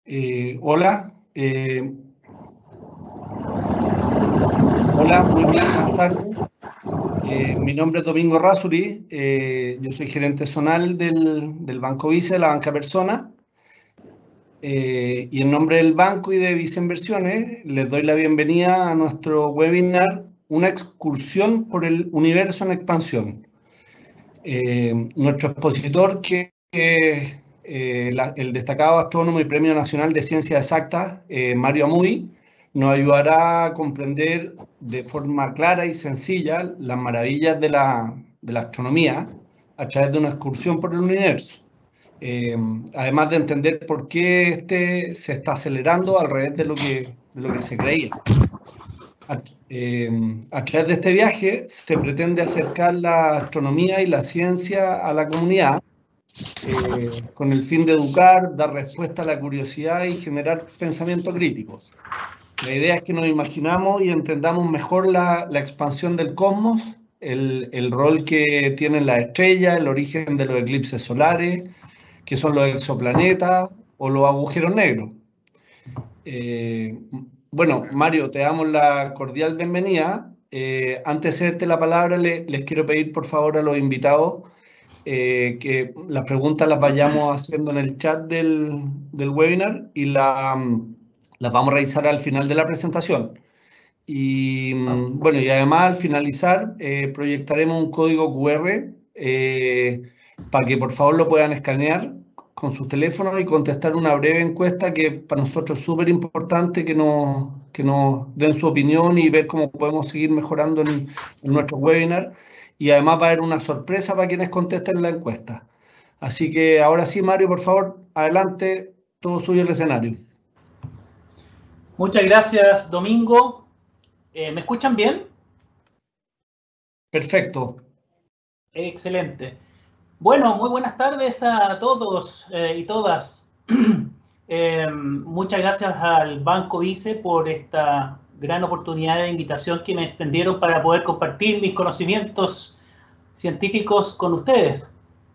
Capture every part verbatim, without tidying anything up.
Eh, hola, eh, hola, muy buenas tardes. Eh, mi nombre es Domingo Razzuri, eh, yo soy gerente zonal del, del Banco Vice, de la banca Persona. Eh, y en nombre del banco y de Vice Inversiones, les doy la bienvenida a nuestro webinar, una excursión por el universo en expansión. Eh, nuestro expositor, que es eh, la, el destacado astrónomo y Premio Nacional de Ciencias Exactas, eh, Mario Amuy, nos ayudará a comprender de forma clara y sencilla las maravillas de la, de la astronomía a través de una excursión por el universo. Eh, además de entender por qué este se está acelerando al revés de lo que, de lo que se creía. A, eh, a través de este viaje se pretende acercar la astronomía y la ciencia a la comunidad eh, con el fin de educar, dar respuesta a la curiosidad y generar pensamiento crítico. La idea es que nos imaginamos y entendamos mejor la, la expansión del cosmos, el, el rol que tienen las estrellas, el origen de los eclipses solares, que son los exoplanetas o los agujeros negros. Eh, bueno, Mario, te damos la cordial bienvenida. Eh, antes de hacerte la palabra, le, les quiero pedir por favor a los invitados eh, que las preguntas las vayamos haciendo en el chat del, del webinar y la, las vamos a revisar al final de la presentación. Y bueno, y además al finalizar eh, proyectaremos un código cu erre eh, para que por favor lo puedan escanear con sus teléfonos y contestar una breve encuesta que para nosotros es súper importante que nos, que nos den su opinión y ver cómo podemos seguir mejorando en, en nuestro webinar. Y además va a haber una sorpresa para quienes contesten la encuesta. Así que ahora sí, Mario, por favor, adelante, todo suyo el escenario. Muchas gracias, Domingo. Eh, ¿Me escuchan bien? Perfecto. Excelente. Bueno, muy buenas tardes a todos eh, y todas. eh, muchas gracias al Banco Vice por esta gran oportunidad de invitación que me extendieron para poder compartir mis conocimientos científicos con ustedes.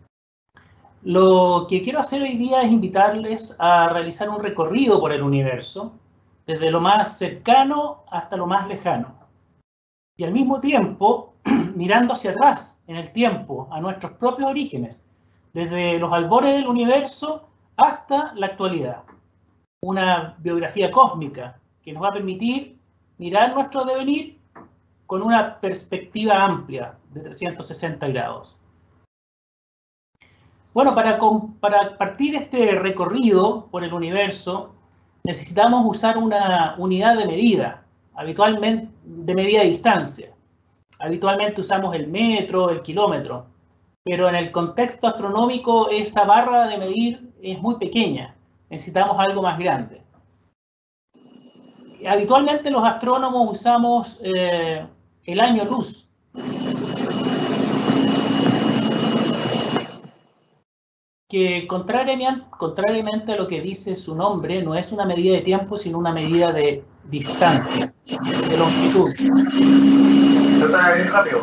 Lo que quiero hacer hoy día es invitarles a realizar un recorrido por el universo, desde lo más cercano hasta lo más lejano. Y al mismo tiempo, mirando hacia atrás en el tiempo, a nuestros propios orígenes, desde los albores del universo hasta la actualidad. Una biografía cósmica que nos va a permitir mirar nuestro devenir con una perspectiva amplia de trescientos sesenta grados. Bueno, para, para partir este recorrido por el universo, necesitamos usar una unidad de medida, habitualmente de medida de distancia. Habitualmente usamos el metro, el kilómetro, pero en el contexto astronómico esa barra de medir es muy pequeña, necesitamos algo más grande. Habitualmente los astrónomos usamos eh, el año luz. Que contrariamente, contrariamente a lo que dice su nombre, no es una medida de tiempo, sino una medida de distancia, de longitud. Yo estaba bien rápido.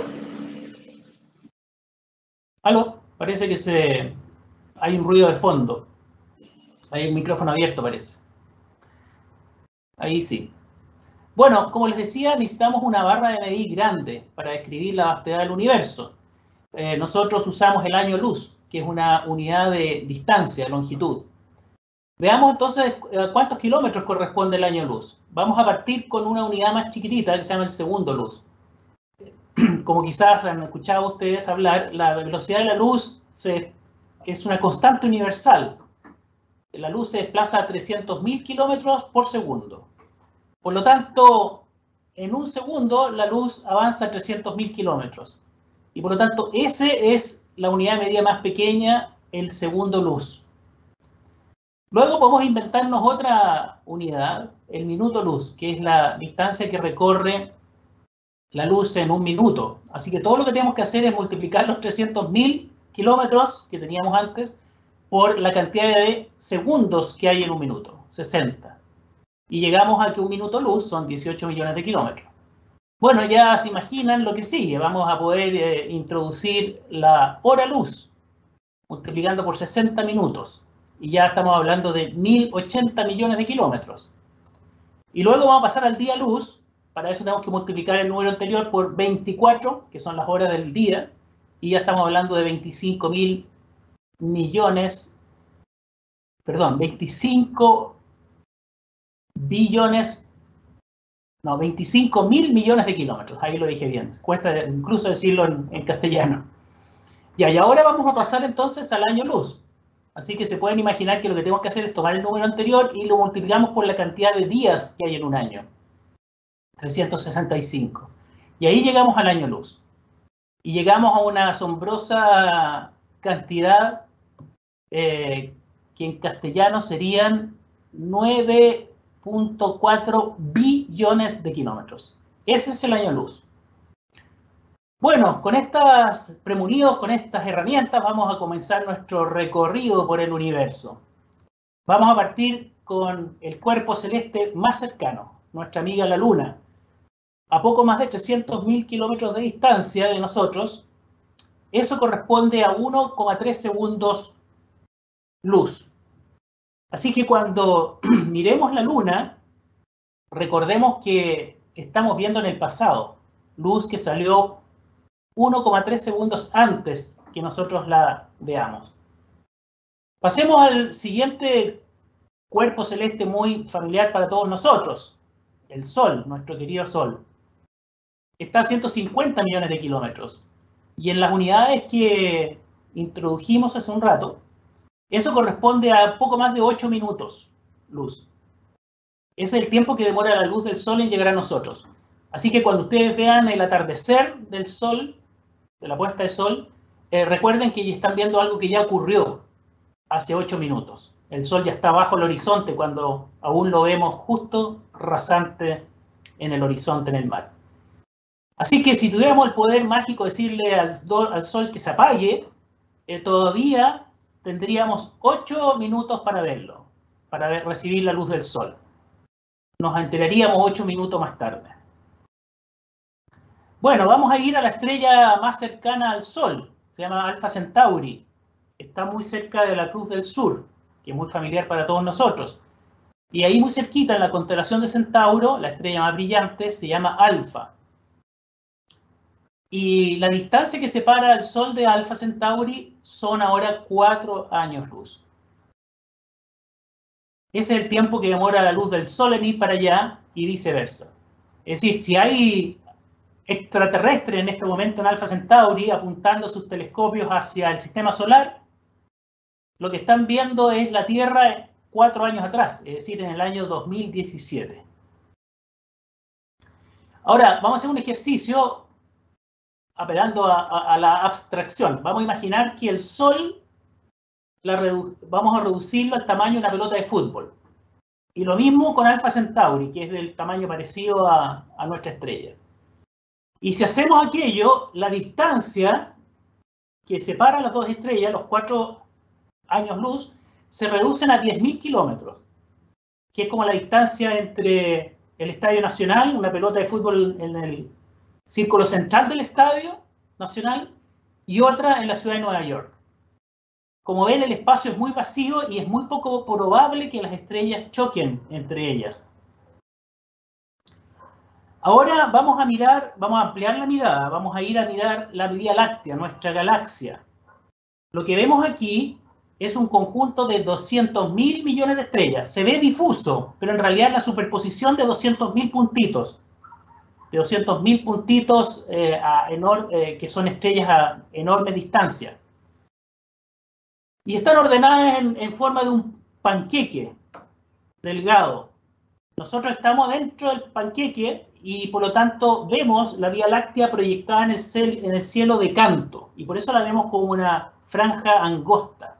Aló, parece que se... hay un ruido de fondo. Hay un micrófono abierto, parece. Ahí sí. Bueno, como les decía, necesitamos una barra de medir grande para describir la vastedad del universo. Eh, nosotros usamos el año luz, que es una unidad de distancia, longitud. Veamos entonces cuántos kilómetros corresponde el año luz. Vamos a partir con una unidad más chiquitita que se llama el segundo luz. Como quizás han escuchado ustedes hablar, la velocidad de la luz se, es una constante universal. La luz se desplaza a trescientos mil kilómetros por segundo. Por lo tanto, en un segundo la luz avanza a trescientos mil kilómetros. Y por lo tanto, esa es la unidad de medida más pequeña, el segundo luz. Luego podemos inventarnos otra unidad, el minuto luz, que es la distancia que recorre la luz en un minuto. Así que todo lo que tenemos que hacer es multiplicar los trescientos mil kilómetros que teníamos antes por la cantidad de segundos que hay en un minuto, sesenta. Y llegamos a que un minuto luz son dieciocho millones de kilómetros. Bueno, ya se imaginan lo que sigue. Vamos a poder eh, introducir la hora luz, multiplicando por sesenta minutos. y ya estamos hablando de mil ochenta millones de kilómetros. Y luego vamos a pasar al día luz. Para eso tenemos que multiplicar el número anterior por veinticuatro, que son las horas del día, y ya estamos hablando de veinticinco mil millones, perdón, veinticinco billones, no, veinticinco mil millones de kilómetros. Ahí lo dije bien, cuesta incluso decirlo en, en castellano. Ya, y ahora vamos a pasar entonces al año luz. Así que se pueden imaginar que lo que tenemos que hacer es tomar el número anterior y lo multiplicamos por la cantidad de días que hay en un año. trescientos sesenta y cinco. Y ahí llegamos al año luz. Y llegamos a una asombrosa cantidad eh, que en castellano serían nueve punto cuatro billones de kilómetros. Ese es el año luz. Bueno, con estas premunidos, con estas herramientas, vamos a comenzar nuestro recorrido por el universo. Vamos a partir con el cuerpo celeste más cercano, nuestra amiga la Luna. A poco más de trescientos mil kilómetros de distancia de nosotros, eso corresponde a uno coma tres segundos luz. Así que cuando miremos la Luna, recordemos que estamos viendo en el pasado, luz que salió uno coma tres segundos antes que nosotros la veamos. Pasemos al siguiente cuerpo celeste muy familiar para todos nosotros, el Sol, nuestro querido Sol. Está a ciento cincuenta millones de kilómetros. Y en las unidades que introdujimos hace un rato, eso corresponde a poco más de ocho minutos luz. Ese es el tiempo que demora la luz del Sol en llegar a nosotros. Así que cuando ustedes vean el atardecer del Sol, de la puesta de Sol, eh, recuerden que están viendo algo que ya ocurrió hace ocho minutos. El Sol ya está bajo el horizonte cuando aún lo vemos justo rasante en el horizonte, en el mar. Así que si tuviéramos el poder mágico de decirle al, al Sol que se apague, eh, todavía tendríamos ocho minutos para verlo, para ver, recibir la luz del Sol. Nos enteraríamos ocho minutos más tarde. Bueno, vamos a ir a la estrella más cercana al Sol, se llama Alfa Centauri. Está muy cerca de la Cruz del Sur, que es muy familiar para todos nosotros. Y ahí muy cerquita, en la constelación de Centauro, la estrella más brillante se llama Alfa. Y la distancia que separa al Sol de Alfa Centauri son ahora cuatro años luz. Ese es el tiempo que demora la luz del Sol en ir para allá y viceversa. Es decir, si hay extraterrestres en este momento en Alfa Centauri apuntando sus telescopios hacia el sistema solar, lo que están viendo es la Tierra cuatro años atrás, es decir, en el año dos mil diecisiete. Ahora, vamos a hacer un ejercicio apelando a, a, a la abstracción. Vamos a imaginar que el Sol, la vamos a reducirlo al tamaño de una pelota de fútbol. Y lo mismo con Alfa Centauri, que es del tamaño parecido a, a nuestra estrella. Y si hacemos aquello, la distancia que separa las dos estrellas, los cuatro años luz, se reducen a diez mil kilómetros, que es como la distancia entre el Estadio Nacional, una pelota de fútbol en el círculo central del Estadio Nacional, y otra en la ciudad de Nueva York. Como ven, el espacio es muy vacío y es muy poco probable que las estrellas choquen entre ellas. Ahora vamos a mirar, vamos a ampliar la mirada, vamos a ir a mirar la Vía Láctea, nuestra galaxia. Lo que vemos aquí es un conjunto de doscientos mil millones de estrellas. Se ve difuso, pero en realidad es la superposición de doscientos mil puntitos. De doscientos mil puntitos eh, a enor eh, que son estrellas a enorme distancia. Y están ordenadas en, en forma de un panqueque delgado. Nosotros estamos dentro del panqueque y por lo tanto vemos la Vía Láctea proyectada en el, cel, en el cielo de canto. Y por eso la vemos como una franja angosta.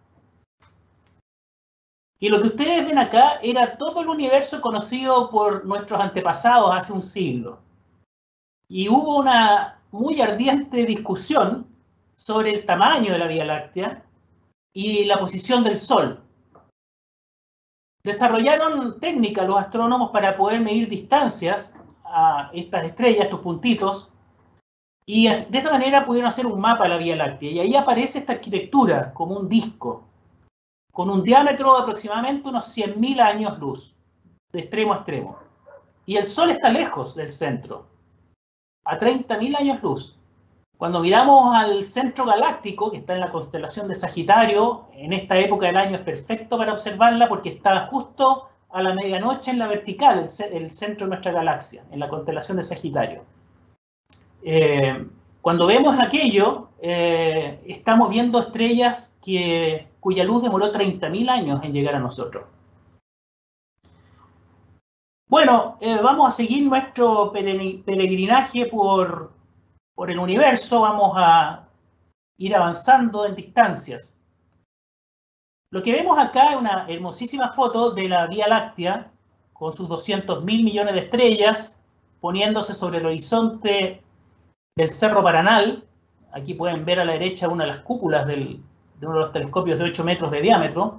Y lo que ustedes ven acá era todo el universo conocido por nuestros antepasados hace un siglo. Y hubo una muy ardiente discusión sobre el tamaño de la Vía Láctea y la posición del Sol. Desarrollaron técnicas los astrónomos para poder medir distancias a estas estrellas, estos puntitos, y de esta manera pudieron hacer un mapa de la Vía Láctea. Y ahí aparece esta arquitectura como un disco. con un diámetro de aproximadamente unos cien mil años luz, de extremo a extremo. Y el Sol está lejos del centro, a treinta mil años luz. Cuando miramos al centro galáctico, que está en la constelación de Sagitario, en esta época del año es perfecto para observarla porque está justo a la medianoche en la vertical, el, el centro de nuestra galaxia, en la constelación de Sagitario. Eh, cuando vemos aquello, eh, estamos viendo estrellas que, cuya luz demoró treinta mil años en llegar a nosotros. Bueno, eh, vamos a seguir nuestro peregrinaje por, por el universo, vamos a ir avanzando en distancias. Lo que vemos acá es una hermosísima foto de la Vía Láctea, con sus doscientos mil millones de estrellas, poniéndose sobre el horizonte del Cerro Paranal. Aquí pueden ver a la derecha una de las cúpulas del, de uno de los telescopios de ocho metros de diámetro.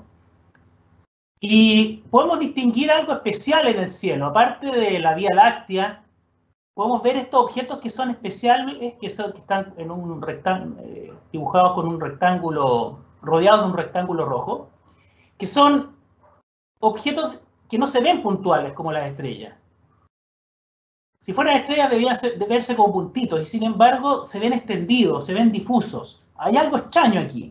Y podemos distinguir algo especial en el cielo. Aparte de la Vía Láctea, podemos ver estos objetos que son especiales, que, son, que están en un rectángulo, eh, dibujados con un rectángulo, rodeados de un rectángulo rojo, que son objetos que no se ven puntuales como las estrellas. Si fueran estrellas deberían ser, de verse como puntitos, y sin embargo se ven extendidos, se ven difusos. Hay algo extraño aquí.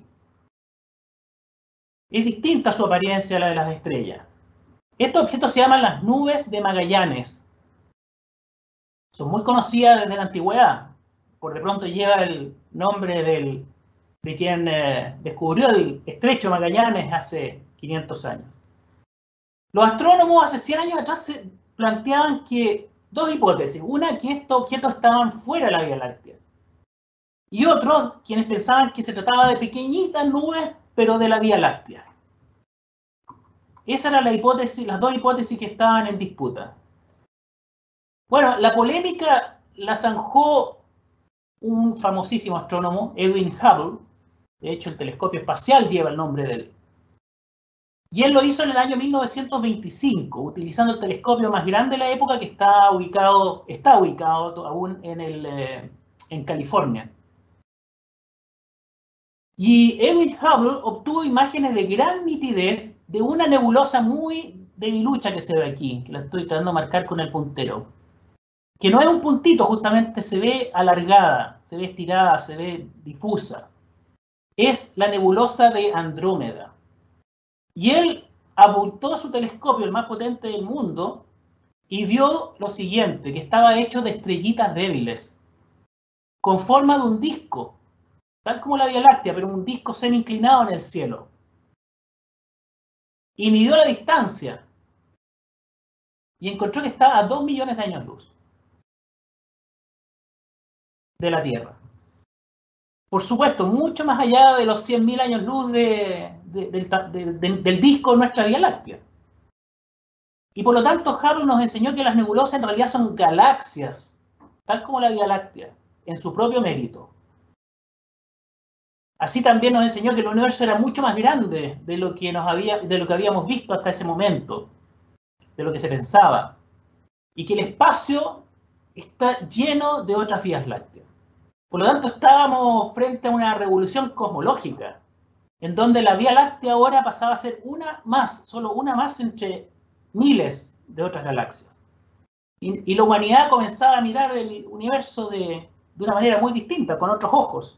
Es distinta su apariencia a la de las estrellas. Estos objetos se llaman las nubes de Magallanes. Son muy conocidas desde la antigüedad. Por de pronto lleva el nombre del, de quien eh, descubrió el estrecho Magallanes hace quinientos años. Los astrónomos hace cien años atrás se planteaban que dos hipótesis. Una, que estos objetos estaban fuera de la Vía Láctea. Y otros, quienes pensaban que se trataba de pequeñitas nubes, pero de la Vía Láctea. Esa era la hipótesis, las dos hipótesis que estaban en disputa. Bueno, la polémica la zanjó un famosísimo astrónomo, Edwin Hubble. De hecho, el telescopio espacial lleva el nombre de él. Y él lo hizo en el año mil novecientos veinticinco, utilizando el telescopio más grande de la época, que está ubicado, está ubicado aún en, el, eh, en California. Y Edwin Hubble obtuvo imágenes de gran nitidez de una nebulosa muy debilucha que se ve aquí, que la estoy tratando de marcar con el puntero. Que no es un puntito, justamente se ve alargada, se ve estirada, se ve difusa. Es la nebulosa de Andrómeda. Y él apuntó su telescopio, el más potente del mundo, y vio lo siguiente, que estaba hecho de estrellitas débiles, con forma de un disco, tal como la Vía Láctea, pero un disco semi-inclinado en el cielo. Y midió la distancia, y encontró que estaba a dos millones de años luz de la Tierra. Por supuesto, mucho más allá de los cien mil años luz de, de, de, de, de, del disco de nuestra Vía Láctea. Y por lo tanto, Hubble nos enseñó que las nebulosas en realidad son galaxias, tal como la Vía Láctea, en su propio mérito. Así también nos enseñó que el universo era mucho más grande de lo que, nos había, de lo que habíamos visto hasta ese momento, de lo que se pensaba. Y que el espacio está lleno de otras vías lácteas. Por lo tanto, estábamos frente a una revolución cosmológica, en donde la Vía Láctea ahora pasaba a ser una más, solo una más entre miles de otras galaxias. Y, y la humanidad comenzaba a mirar el universo de, de una manera muy distinta, con otros ojos.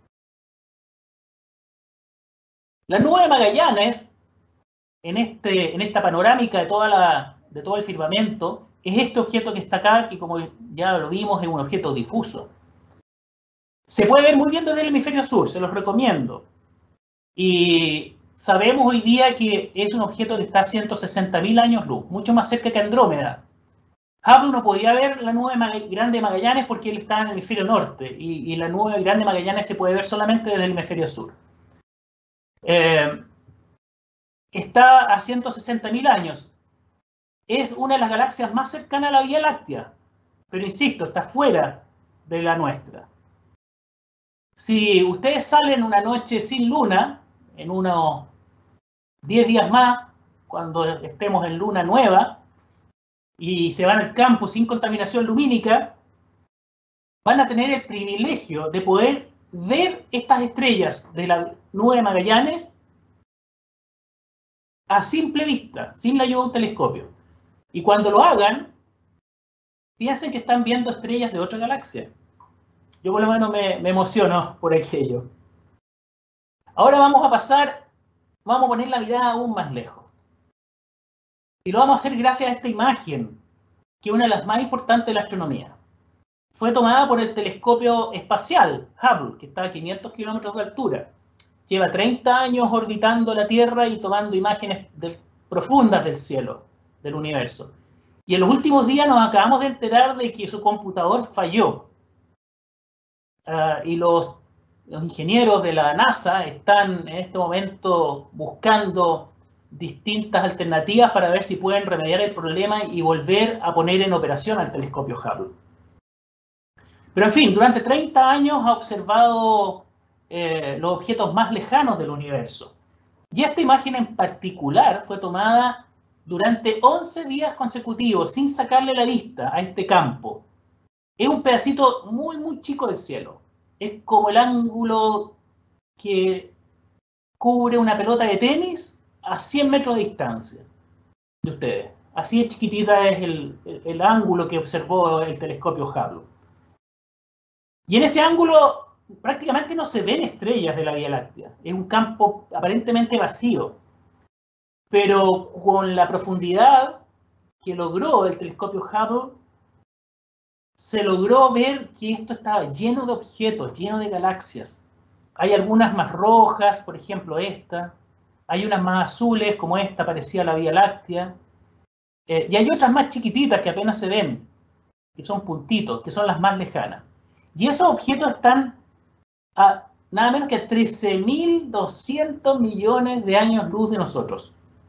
La nube de Magallanes, en, este, en esta panorámica de, toda la, de todo el firmamento, es este objeto que está acá, que como ya lo vimos es un objeto difuso. Se puede ver muy bien desde el hemisferio sur, se los recomiendo. Y sabemos hoy día que es un objeto que está a ciento sesenta mil años luz, mucho más cerca que Andrómeda. Hubble no podía ver la nube grande de Magallanes porque él está en el hemisferio norte, y, y la nube grande de Magallanes se puede ver solamente desde el hemisferio sur. Eh, está a ciento sesenta mil años. Es una de las galaxias más cercanas a la Vía Láctea, pero insisto, está fuera de la nuestra. Si ustedes salen una noche sin luna, en unos diez días más, cuando estemos en luna nueva, y se van al campo sin contaminación lumínica, van a tener el privilegio de poder ver estas estrellas de la nube de Magallanes a simple vista, sin la ayuda de un telescopio. Y cuando lo hagan, piensen que están viendo estrellas de otra galaxia. Yo por lo menos me, me emociono por aquello. Ahora vamos a pasar, vamos a poner la mirada aún más lejos. Y lo vamos a hacer gracias a esta imagen, que es una de las más importantes de la astronomía. Fue tomada por el telescopio espacial Hubble, que está a quinientos kilómetros de altura. Lleva treinta años orbitando la Tierra y tomando imágenes del, profundas del cielo, del universo. Y en los últimos días nos acabamos de enterar de que su computador falló. Uh, y los, los ingenieros de la NASA están en este momento buscando distintas alternativas para ver si pueden remediar el problema y volver a poner en operación al telescopio Hubble. Pero en fin, durante treinta años ha observado eh, los objetos más lejanos del universo. Y esta imagen en particular fue tomada durante once días consecutivos, sin sacarle la vista a este campo. Es un pedacito muy, muy chico del cielo. Es como el ángulo que cubre una pelota de tenis a cien metros de distancia de ustedes. Así de chiquitita es el, el, el ángulo que observó el telescopio Hubble. Y en ese ángulo prácticamente no se ven estrellas de la Vía Láctea. Es un campo aparentemente vacío. Pero con la profundidad que logró el telescopio Hubble, se logró ver que esto estaba lleno de objetos, lleno de galaxias. Hay algunas más rojas, por ejemplo esta. Hay unas más azules, como esta, parecía la Vía Láctea. Eh, y hay otras más chiquititas que apenas se ven, que son puntitos, que son las más lejanas. Y esos objetos están a nada menos que trece mil doscientos millones de años luz de nosotros.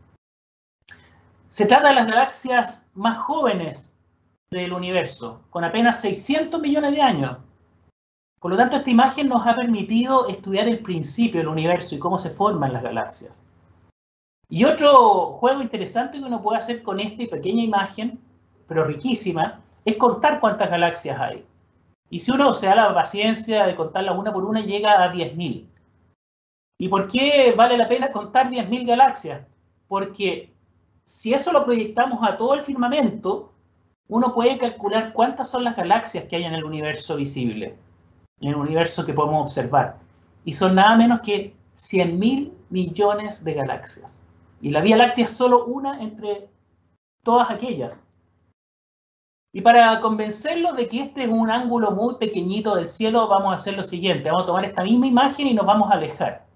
Se trata de las galaxias más jóvenes del universo, con apenas seiscientos millones de años. Por lo tanto, esta imagen nos ha permitido estudiar el principio del universo y cómo se forman las galaxias. Y otro juego interesante que uno puede hacer con esta pequeña imagen, pero riquísima, es contar cuántas galaxias hay. Y si uno se da la paciencia de contarlas una por una, llega a diez mil. ¿Y por qué vale la pena contar diez mil galaxias? Porque si eso lo proyectamos a todo el firmamento, uno puede calcular cuántas son las galaxias que hay en el universo visible, en el universo que podemos observar. Y son nada menos que cien mil millones de galaxias. Y la Vía Láctea es solo una entre todas aquellas. Y para convencerlos de que este es un ángulo muy pequeñito del cielo, vamos a hacer lo siguiente. Vamos a tomar esta misma imagen y nos vamos a alejar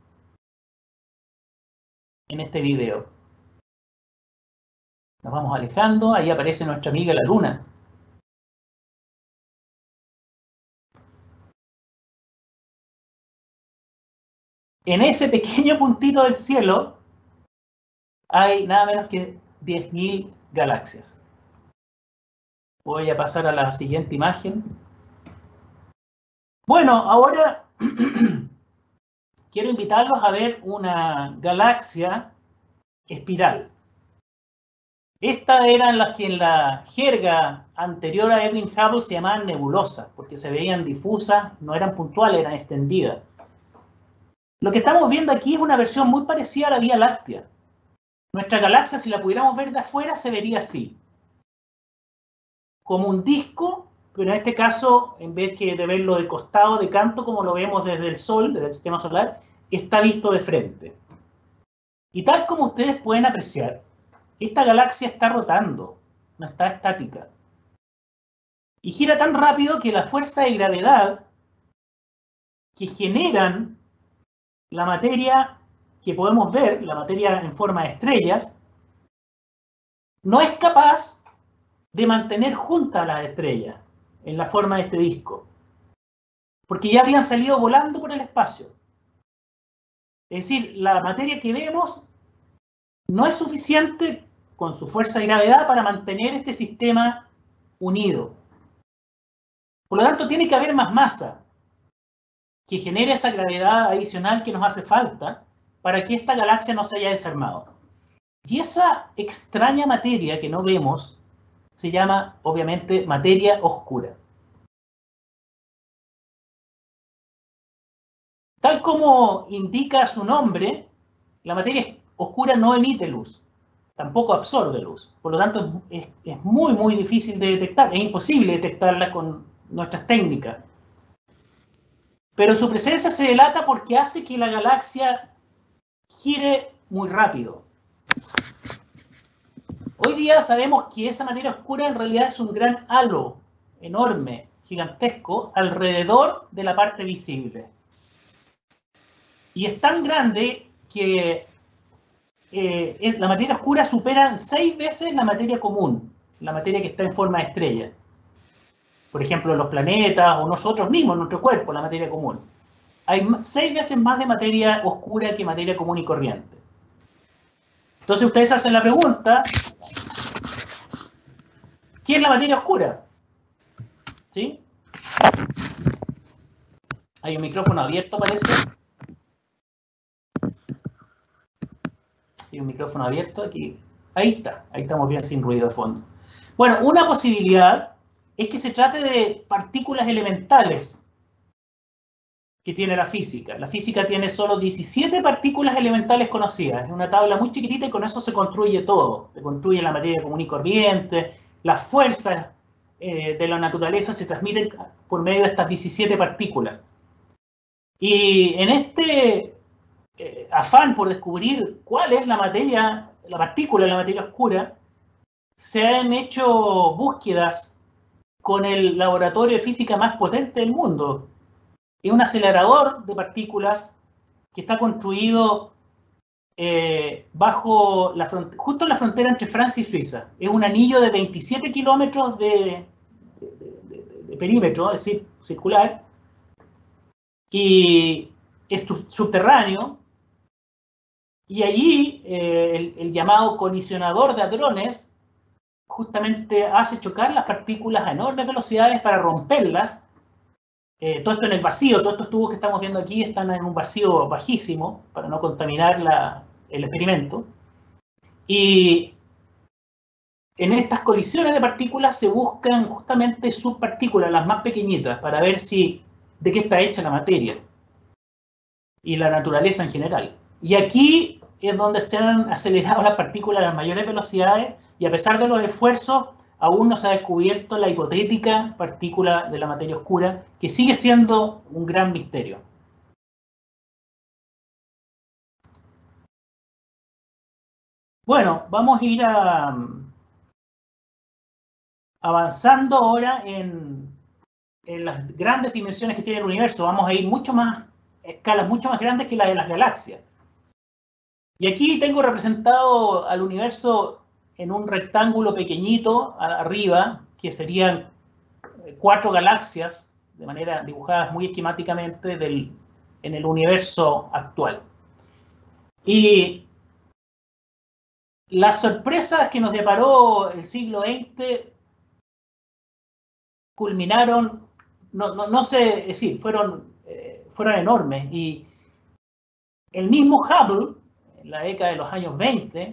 en este video. Nos vamos alejando, ahí aparece nuestra amiga la luna. En ese pequeño puntito del cielo hay nada menos que diez mil galaxias. Voy a pasar a la siguiente imagen. Bueno, ahora quiero invitarlos a ver una galaxia espiral. Estas eran las que en la jerga anterior a Edwin Hubble se llamaban nebulosas, porque se veían difusas, no eran puntuales, eran extendidas. Lo que estamos viendo aquí es una versión muy parecida a la Vía Láctea. Nuestra galaxia, si la pudiéramos ver de afuera, se vería así. Como un disco, pero en este caso, en vez que de verlo de costado, de canto, como lo vemos desde el Sol, desde el sistema solar, está visto de frente. Y tal como ustedes pueden apreciar, esta galaxia está rotando, no está estática. Y gira tan rápido que la fuerza de gravedad que generan la materia que podemos ver, la materia en forma de estrellas, no es capaz de mantener juntas las estrellas en la forma de este disco, porque ya habrían salido volando por el espacio. Es decir, la materia que vemos no es suficiente con su fuerza de gravedad para mantener este sistema unido. Por lo tanto, tiene que haber más masa que genere esa gravedad adicional que nos hace falta para que esta galaxia no se haya desarmado. Y esa extraña materia que no vemos se llama, obviamente, materia oscura. Tal como indica su nombre, la materia oscura no emite luz, tampoco absorbe luz. Por lo tanto, es, es muy, muy difícil de detectar. Es imposible detectarla con nuestras técnicas. Pero su presencia se delata porque hace que la galaxia gire muy rápido. Hoy día sabemos que esa materia oscura en realidad es un gran halo enorme, gigantesco, alrededor de la parte visible. Y es tan grande que eh, es, la materia oscura supera seis veces la materia común, la materia que está en forma de estrella. Por ejemplo, los planetas o nosotros mismos, nuestro cuerpo, la materia común. Hay seis veces más de materia oscura que materia común y corriente. Entonces ustedes hacen la pregunta, ¿qué es la materia oscura? ¿Sí? Hay un micrófono abierto, parece. Hay un micrófono abierto aquí. Ahí está, ahí estamos bien sin ruido de fondo. Bueno, una posibilidad es que se trate de partículas elementales que tiene la física. La física tiene solo diecisiete partículas elementales conocidas. Es una tabla muy chiquitita y con eso se construye todo. Se construye la materia común y corriente, las fuerzas eh, de la naturaleza se transmiten por medio de estas diecisiete partículas. Y en este eh, afán por descubrir cuál es la materia, la partícula de la materia oscura, se han hecho búsquedas con el laboratorio de física más potente del mundo. Es un acelerador de partículas que está construido eh, bajo la justo en la frontera entre Francia y Suiza. Es un anillo de veintisiete kilómetros de, de, de, de perímetro, es decir, circular, y es subterráneo, y allí eh, el, el llamado colisionador de hadrones justamente hace chocar las partículas a enormes velocidades para romperlas. Eh, todo esto en el vacío, todos estos tubos que estamos viendo aquí están en un vacío bajísimo para no contaminar la, el experimento. Y en estas colisiones de partículas se buscan justamente subpartículas, las más pequeñitas, para ver si de qué está hecha la materia y la naturaleza en general. Y aquí es donde se han acelerado las partículas a las mayores velocidades y a pesar de los esfuerzos aún no se ha descubierto la hipotética partícula de la materia oscura, que sigue siendo un gran misterio. Bueno, vamos a ir a, avanzando ahora en, en las grandes dimensiones que tiene el universo. Vamos a ir mucho más, escalas mucho más grandes que la de las galaxias. Y aquí tengo representado al universo en un rectángulo pequeñito arriba, que serían cuatro galaxias, de manera dibujadas muy esquemáticamente, del, en el universo actual. Y las sorpresas que nos deparó el siglo veinte culminaron, no, no, no sé, es decir, fueron, eh, fueron enormes. Y el mismo Hubble, en la década de los años veinte,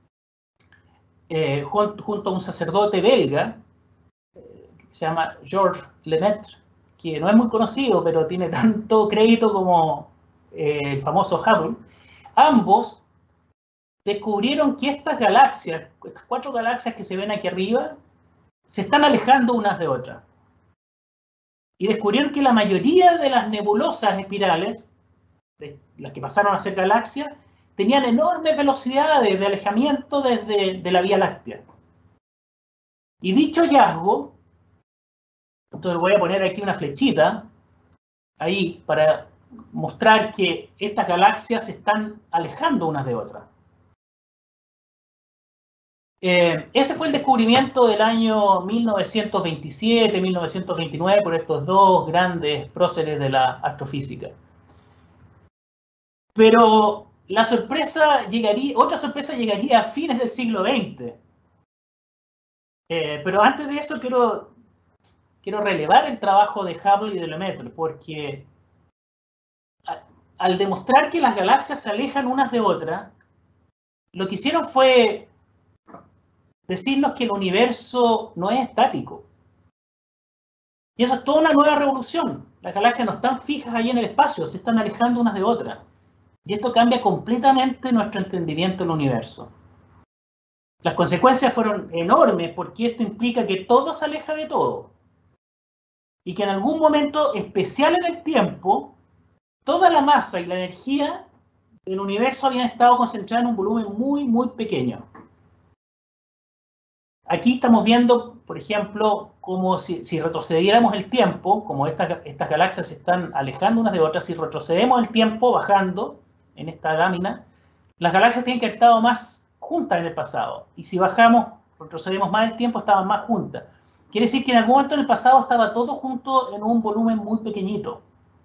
eh, junto, junto a un sacerdote belga, eh, que se llama Georges Lemaitre, que no es muy conocido, pero tiene tanto crédito como eh, el famoso Hubble, ambos descubrieron que estas galaxias, estas cuatro galaxias que se ven aquí arriba, se están alejando unas de otras. Y descubrieron que la mayoría de las nebulosas espirales, de las que pasaron a ser galaxias, tenían enormes velocidades de alejamiento desde de la Vía Láctea. Y dicho hallazgo, entonces voy a poner aquí una flechita, ahí, para mostrar que estas galaxias se están alejando unas de otras. Eh, ese fue el descubrimiento del año mil novecientos veintisiete, mil novecientos veintinueve por estos dos grandes próceres de la astrofísica. Pero la sorpresa llegaría, otra sorpresa llegaría a fines del siglo veinte. Eh, pero antes de eso quiero, quiero relevar el trabajo de Hubble y de Lemaitre, porque a, al demostrar que las galaxias se alejan unas de otras, lo que hicieron fue decirnos que el universo no es estático. Y eso es toda una nueva revolución. Las galaxias no están fijas ahí en el espacio, se están alejando unas de otras. Y esto cambia completamente nuestro entendimiento del universo. Las consecuencias fueron enormes porque esto implica que todo se aleja de todo. Y que en algún momento especial en el tiempo, toda la masa y la energía del universo habían estado concentradas en un volumen muy, muy pequeño. Aquí estamos viendo, por ejemplo, como si, si retrocediéramos el tiempo, como estas, estas galaxias se están alejando unas de otras, si retrocedemos el tiempo bajando en esta lámina, las galaxias tienen que haber estado más juntas en el pasado. Y si bajamos, retrocedemos más el tiempo, estaban más juntas. Quiere decir que en algún momento en el pasado estaba todo junto en un volumen muy pequeñito.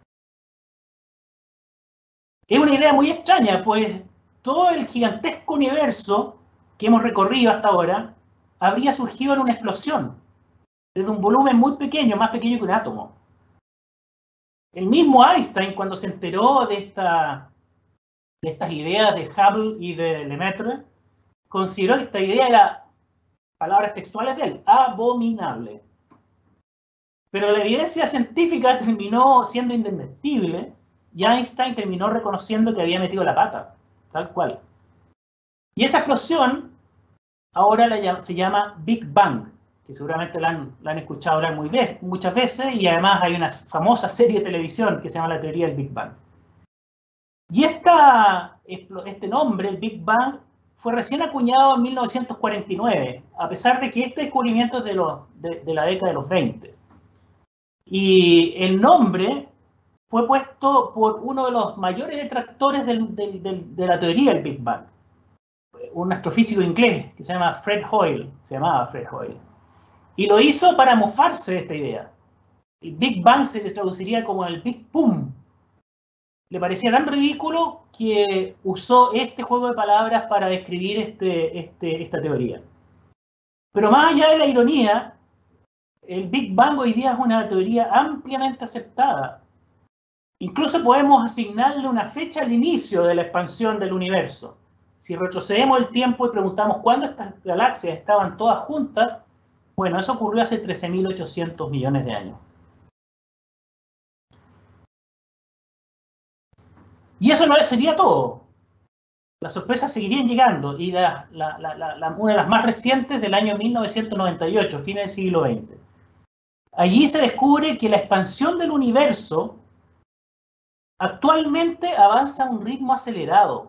Es una idea muy extraña, pues todo el gigantesco universo que hemos recorrido hasta ahora habría surgido en una explosión, desde un volumen muy pequeño, más pequeño que un átomo. El mismo Einstein, cuando se enteró de, esta, de estas ideas de Hubble y de Lemaitre, consideró que esta idea era, palabras textuales de él, abominable. Pero la evidencia científica terminó siendo indesmentible y Einstein terminó reconociendo que había metido la pata, tal cual. Y esa explosión ahora la, se llama Big Bang, que seguramente la han, la han escuchado hablar muy vez, muchas veces, y además hay una famosa serie de televisión que se llama la teoría del Big Bang. Y esta, este nombre, el Big Bang, fue recién acuñado en mil novecientos cuarenta y nueve, a pesar de que este descubrimiento es de, los, de, de la década de los veinte. Y el nombre fue puesto por uno de los mayores detractores del, del, del, de la teoría del Big Bang, un astrofísico inglés que se llama Fred Hoyle, se llamaba Fred Hoyle, y lo hizo para mofarse de esta idea. El Big Bang se traduciría como el Big Boom. Le parecía tan ridículo que usó este juego de palabras para describir este, este, esta teoría. Pero más allá de la ironía, el Big Bang hoy día es una teoría ampliamente aceptada. Incluso podemos asignarle una fecha al inicio de la expansión del universo. Si retrocedemos el tiempo y preguntamos cuándo estas galaxias estaban todas juntas, bueno, eso ocurrió hace trece mil ochocientos millones de años. Y eso no sería todo. Las sorpresas seguirían llegando, y la, la, la, la, una de las más recientes del año mil novecientos noventa y ocho, fines del siglo veinte. Allí se descubre que la expansión del universo actualmente avanza a un ritmo acelerado.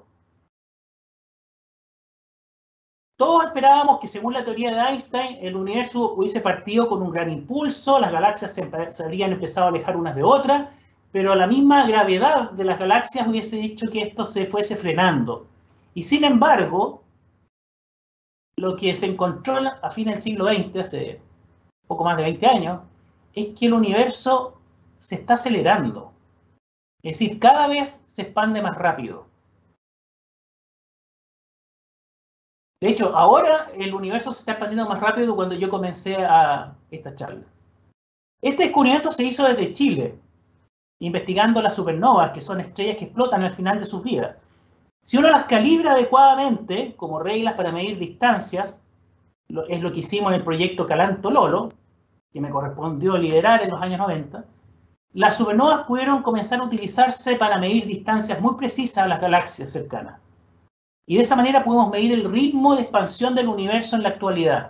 Todos esperábamos que, según la teoría de Einstein, el universo hubiese partido con un gran impulso, las galaxias se, se habrían empezado a alejar unas de otras, pero la misma gravedad de las galaxias hubiese dicho que esto se fuese frenando. Y sin embargo, lo que se encontró a fines del siglo veinte, hace poco más de veinte años, es que el universo se está acelerando. Es decir, cada vez se expande más rápido. De hecho, ahora el universo se está expandiendo más rápido que cuando yo comencé a esta charla. Este descubrimiento se hizo desde Chile, investigando las supernovas, que son estrellas que explotan al final de sus vidas. Si uno las calibra adecuadamente, como reglas para medir distancias, es lo que hicimos en el proyecto Calanto-Lolo, que me correspondió liderar en los años noventa, las supernovas pudieron comenzar a utilizarse para medir distancias muy precisas a las galaxias cercanas. Y de esa manera pudimos medir el ritmo de expansión del universo en la actualidad.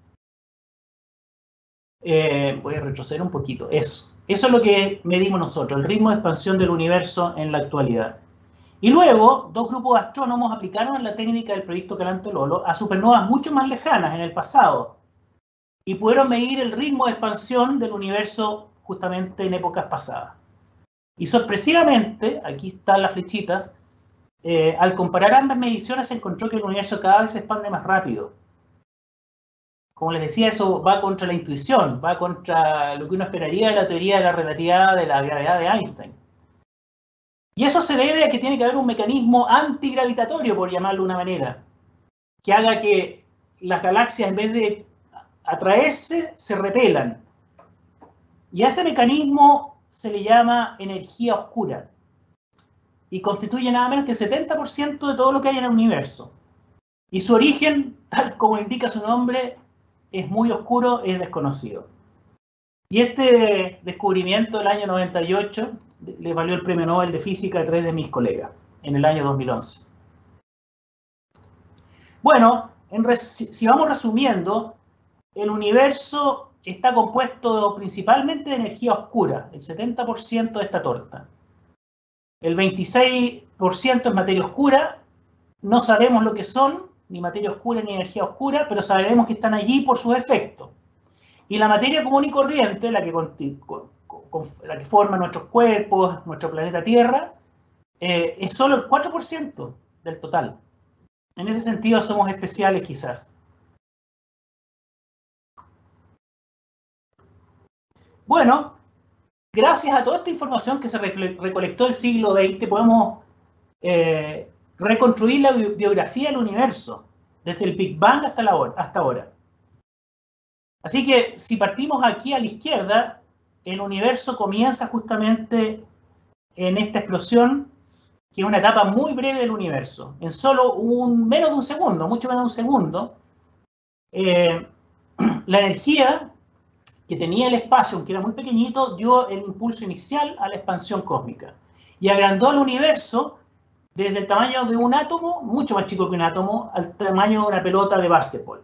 Eh, voy a retroceder un poquito. Eso. Eso es lo que medimos nosotros, el ritmo de expansión del universo en la actualidad. Y luego, dos grupos de astrónomos aplicaron la técnica del proyecto Calanto-Lolo a supernovas mucho más lejanas en el pasado. Y pudieron medir el ritmo de expansión del universo justamente en épocas pasadas. Y sorpresivamente, aquí están las flechitas, eh, al comparar ambas mediciones se encontró que el universo cada vez se expande más rápido. Como les decía, eso va contra la intuición, va contra lo que uno esperaría de la teoría de la relatividad de la gravedad de Einstein. Y eso se debe a que tiene que haber un mecanismo antigravitatorio, por llamarlo de una manera, que haga que las galaxias, en vez de atraerse, se repelan. Y a ese mecanismo se le llama energía oscura. Y constituye nada menos que el setenta por ciento de todo lo que hay en el universo. Y su origen, tal como indica su nombre, es muy oscuro, es desconocido. Y este descubrimiento del año noventa y ocho le valió el premio Nobel de Física a tres de mis colegas, en el año dos mil once. Bueno, en res, si, si vamos resumiendo, el universo está compuesto principalmente de energía oscura, el setenta por ciento de esta torta. El veintiséis por ciento es materia oscura, no sabemos lo que son, ni materia oscura ni energía oscura, pero sabemos que están allí por sus efectos. Y la materia común y corriente, la que, la que forma nuestros cuerpos, nuestro planeta Tierra, eh, es solo el cuatro por ciento del total. En ese sentido somos especiales quizás. Bueno, gracias a toda esta información que se recolectó en el siglo veinte, podemos eh, reconstruir la bi biografía del universo, desde el Big Bang hasta, la hora, hasta ahora. Así que si partimos aquí a la izquierda, el universo comienza justamente en esta explosión, que es una etapa muy breve del universo. En solo un, menos de un segundo, mucho menos de un segundo, eh, la energía que tenía el espacio, aunque era muy pequeñito, dio el impulso inicial a la expansión cósmica. Y agrandó el universo desde el tamaño de un átomo, mucho más chico que un átomo, al tamaño de una pelota de básquetbol.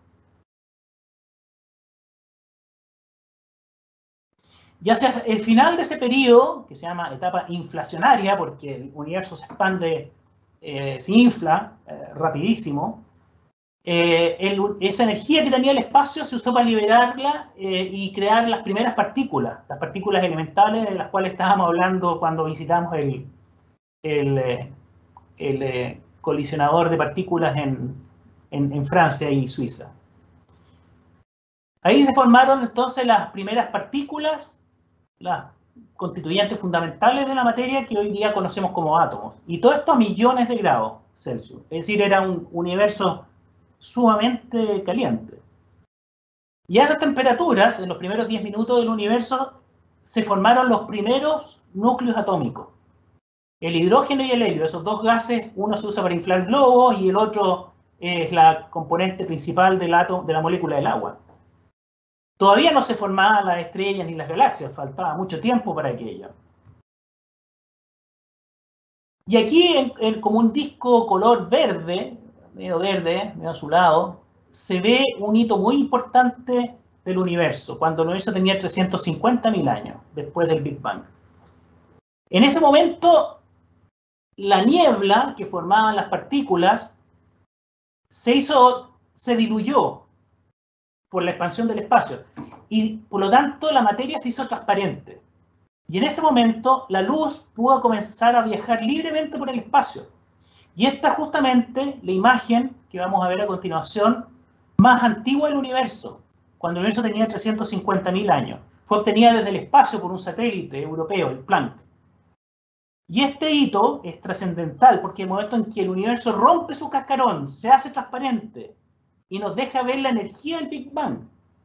Y hacia el final de ese periodo, que se llama etapa inflacionaria, porque el universo se expande, eh, se infla eh, rapidísimo, eh, el, esa energía que tenía el espacio se usó para liberarla eh, y crear las primeras partículas, las partículas elementales de las cuales estábamos hablando cuando visitamos el, el, el, el colisionador de partículas en, en, en Francia y Suiza. Ahí se formaron entonces las primeras partículas, las constituyentes fundamentales de la materia que hoy día conocemos como átomos. Y todo esto a millones de grados Celsius. Es decir, era un universo sumamente caliente. Y a esas temperaturas, en los primeros diez minutos del universo, se formaron los primeros núcleos atómicos. El hidrógeno y el helio, esos dos gases, uno se usa para inflar globos y el otro es la componente principal del átomo, de la molécula del agua. Todavía no se formaban las estrellas ni las galaxias, faltaba mucho tiempo para aquello. Y aquí, en, en, como un disco color verde, medio verde, medio azulado, se ve un hito muy importante del universo, cuando el universo tenía trescientos cincuenta mil años, después del Big Bang. En ese momento, la niebla que formaban las partículas se hizo, se diluyó por la expansión del espacio, y por lo tanto la materia se hizo transparente. Y en ese momento la luz pudo comenzar a viajar libremente por el espacio. Y esta es justamente la imagen que vamos a ver a continuación, más antigua del universo, cuando el universo tenía trescientos cincuenta mil años. Fue obtenida desde el espacio por un satélite europeo, el Planck. Y este hito es trascendental porque el momento en que el universo rompe su cascarón, se hace transparente, y nos deja ver la energía del Big Bang.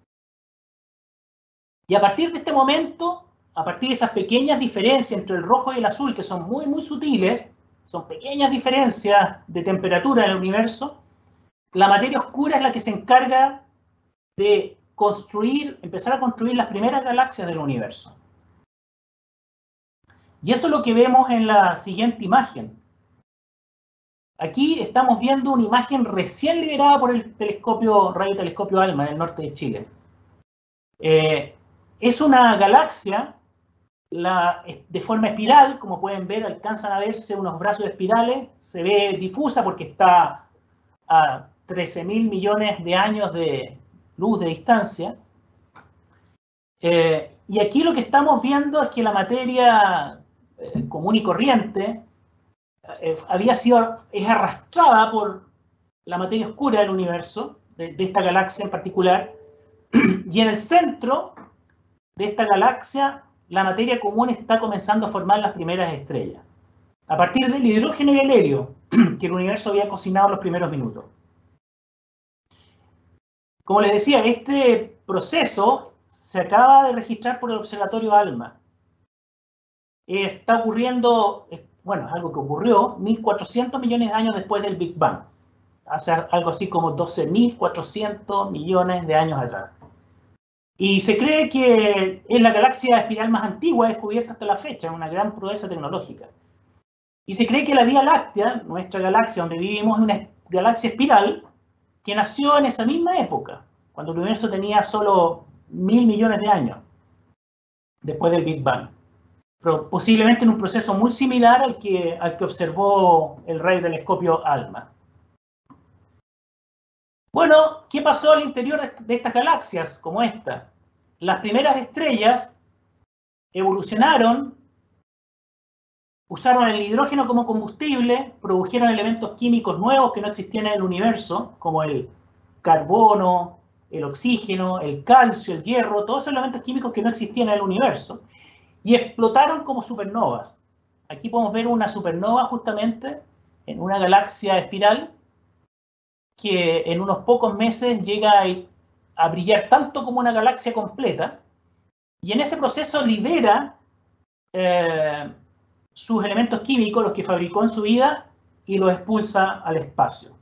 Y a partir de este momento, a partir de esas pequeñas diferencias entre el rojo y el azul, que son muy, muy sutiles, son pequeñas diferencias de temperatura en el universo, la materia oscura es la que se encarga de construir, empezar a construir las primeras galaxias del universo. Y eso es lo que vemos en la siguiente imagen. Aquí estamos viendo una imagen recién liberada por el telescopio, radiotelescopio ALMA en el norte de Chile. Eh, es una galaxia la, de forma espiral, como pueden ver, alcanzan a verse unos brazos espirales, se ve difusa porque está a trece mil millones de años de luz de distancia. Eh, y aquí lo que estamos viendo es que la materia eh, común y corriente Eh, había sido, es arrastrada por la materia oscura del universo, de, de esta galaxia en particular, y en el centro de esta galaxia la materia común está comenzando a formar las primeras estrellas, a partir del hidrógeno y el helio que el universo había cocinado en los primeros minutos. Como les decía, este proceso se acaba de registrar por el observatorio ALMA. Está ocurriendo, bueno, es algo que ocurrió mil cuatrocientos millones de años después del Big Bang. Hace algo así como doce mil cuatrocientos millones de años atrás. Y se cree que es la galaxia espiral más antigua descubierta hasta la fecha, una gran proeza tecnológica. Y se cree que la Vía Láctea, nuestra galaxia donde vivimos, es una galaxia espiral que nació en esa misma época, cuando el universo tenía solo mil millones de años, después del Big Bang. Pero posiblemente en un proceso muy similar al que, al que observó el radiotelescopio ALMA. Bueno, ¿qué pasó al interior de, de estas galaxias como esta? Las primeras estrellas evolucionaron, usaron el hidrógeno como combustible, produjeron elementos químicos nuevos que no existían en el universo, como el carbono, el oxígeno, el calcio, el hierro, todos esos elementos químicos que no existían en el universo, y explotaron como supernovas. Aquí podemos ver una supernova justamente en una galaxia espiral que en unos pocos meses llega a, a brillar tanto como una galaxia completa, y en ese proceso libera eh, sus elementos químicos, los que fabricó en su vida, y los expulsa al espacio.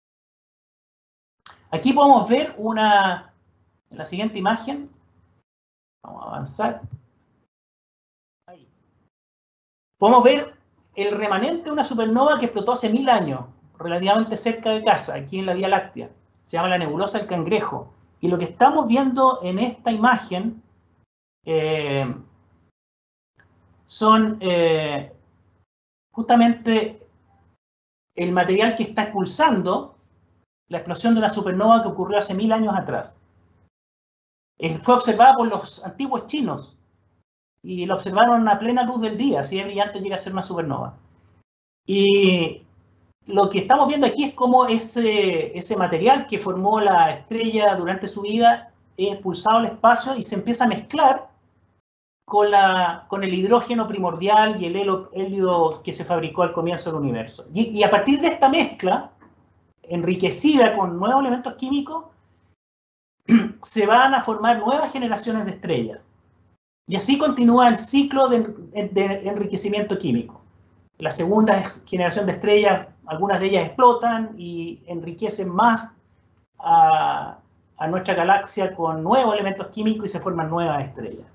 Aquí podemos ver una, en la siguiente imagen, vamos a avanzar. Ahí. Podemos ver el remanente de una supernova que explotó hace mil años, relativamente cerca de casa, aquí en la Vía Láctea. Se llama la nebulosa del Cangrejo. Y lo que estamos viendo en esta imagen eh, son eh, justamente el material que está expulsando la explosión de una supernova que ocurrió hace mil años atrás. Eh, fue observada por los antiguos chinos y la observaron a plena luz del día, así de brillante llega a ser una supernova. Y lo que estamos viendo aquí es cómo ese, ese material que formó la estrella durante su vida es expulsado al espacio y se empieza a mezclar con, la, con el hidrógeno primordial y el helio que se fabricó al comienzo del universo. Y, y a partir de esta mezcla, enriquecida con nuevos elementos químicos, se van a formar nuevas generaciones de estrellas. Y así continúa el ciclo de, de enriquecimiento químico. La segunda generación de estrellas, algunas de ellas explotan y enriquecen más a, a nuestra galaxia con nuevos elementos químicos y se forman nuevas estrellas.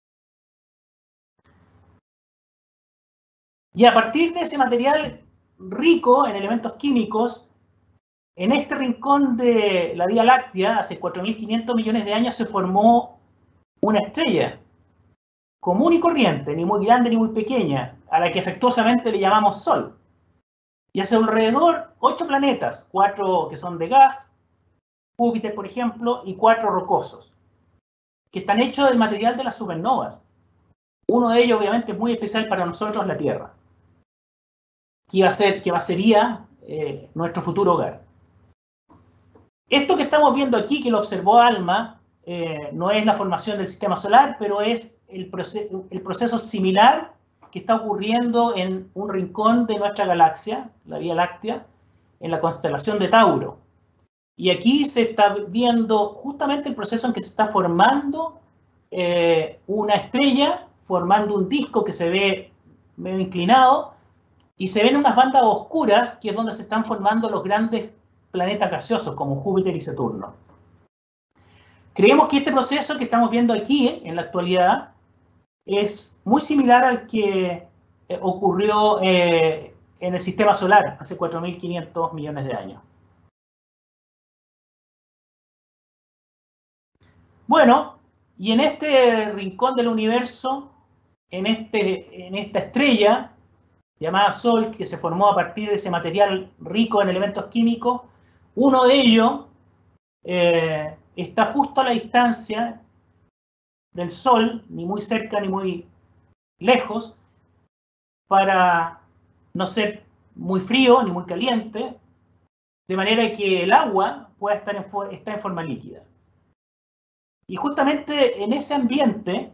Y a partir de ese material rico en elementos químicos, en este rincón de la Vía Láctea, hace cuatro mil quinientos millones de años, se formó una estrella común y corriente, ni muy grande ni muy pequeña, a la que afectuosamente le llamamos Sol. Y hace alrededor ocho planetas, cuatro que son de gas, Júpiter por ejemplo, y cuatro rocosos, que están hechos del material de las supernovas. Uno de ellos obviamente es muy especial para nosotros, la Tierra, que va a ser, que va a sería eh, nuestro futuro hogar. Esto que estamos viendo aquí, que lo observó ALMA, eh, no es la formación del sistema solar, pero es el proceso, el proceso similar que está ocurriendo en un rincón de nuestra galaxia, la Vía Láctea, en la constelación de Tauro. Y aquí se está viendo justamente el proceso en que se está formando eh, una estrella, formando un disco que se ve medio inclinado, y se ven unas bandas oscuras, que es donde se están formando los grandes planetas gaseosos, como Júpiter y Saturno. Creemos que este proceso que estamos viendo aquí, en la actualidad, es muy similar al que eh, ocurrió eh, en el sistema solar hace cuatro mil quinientos millones de años. Bueno, y en este rincón del universo, en, este, en esta estrella llamada Sol, que se formó a partir de ese material rico en elementos químicos, uno de ellos eh, está justo a la distancia del Sol, ni muy cerca ni muy lejos, para no ser muy frío ni muy caliente, de manera que el agua pueda estar en, está en forma líquida. Y justamente en ese ambiente,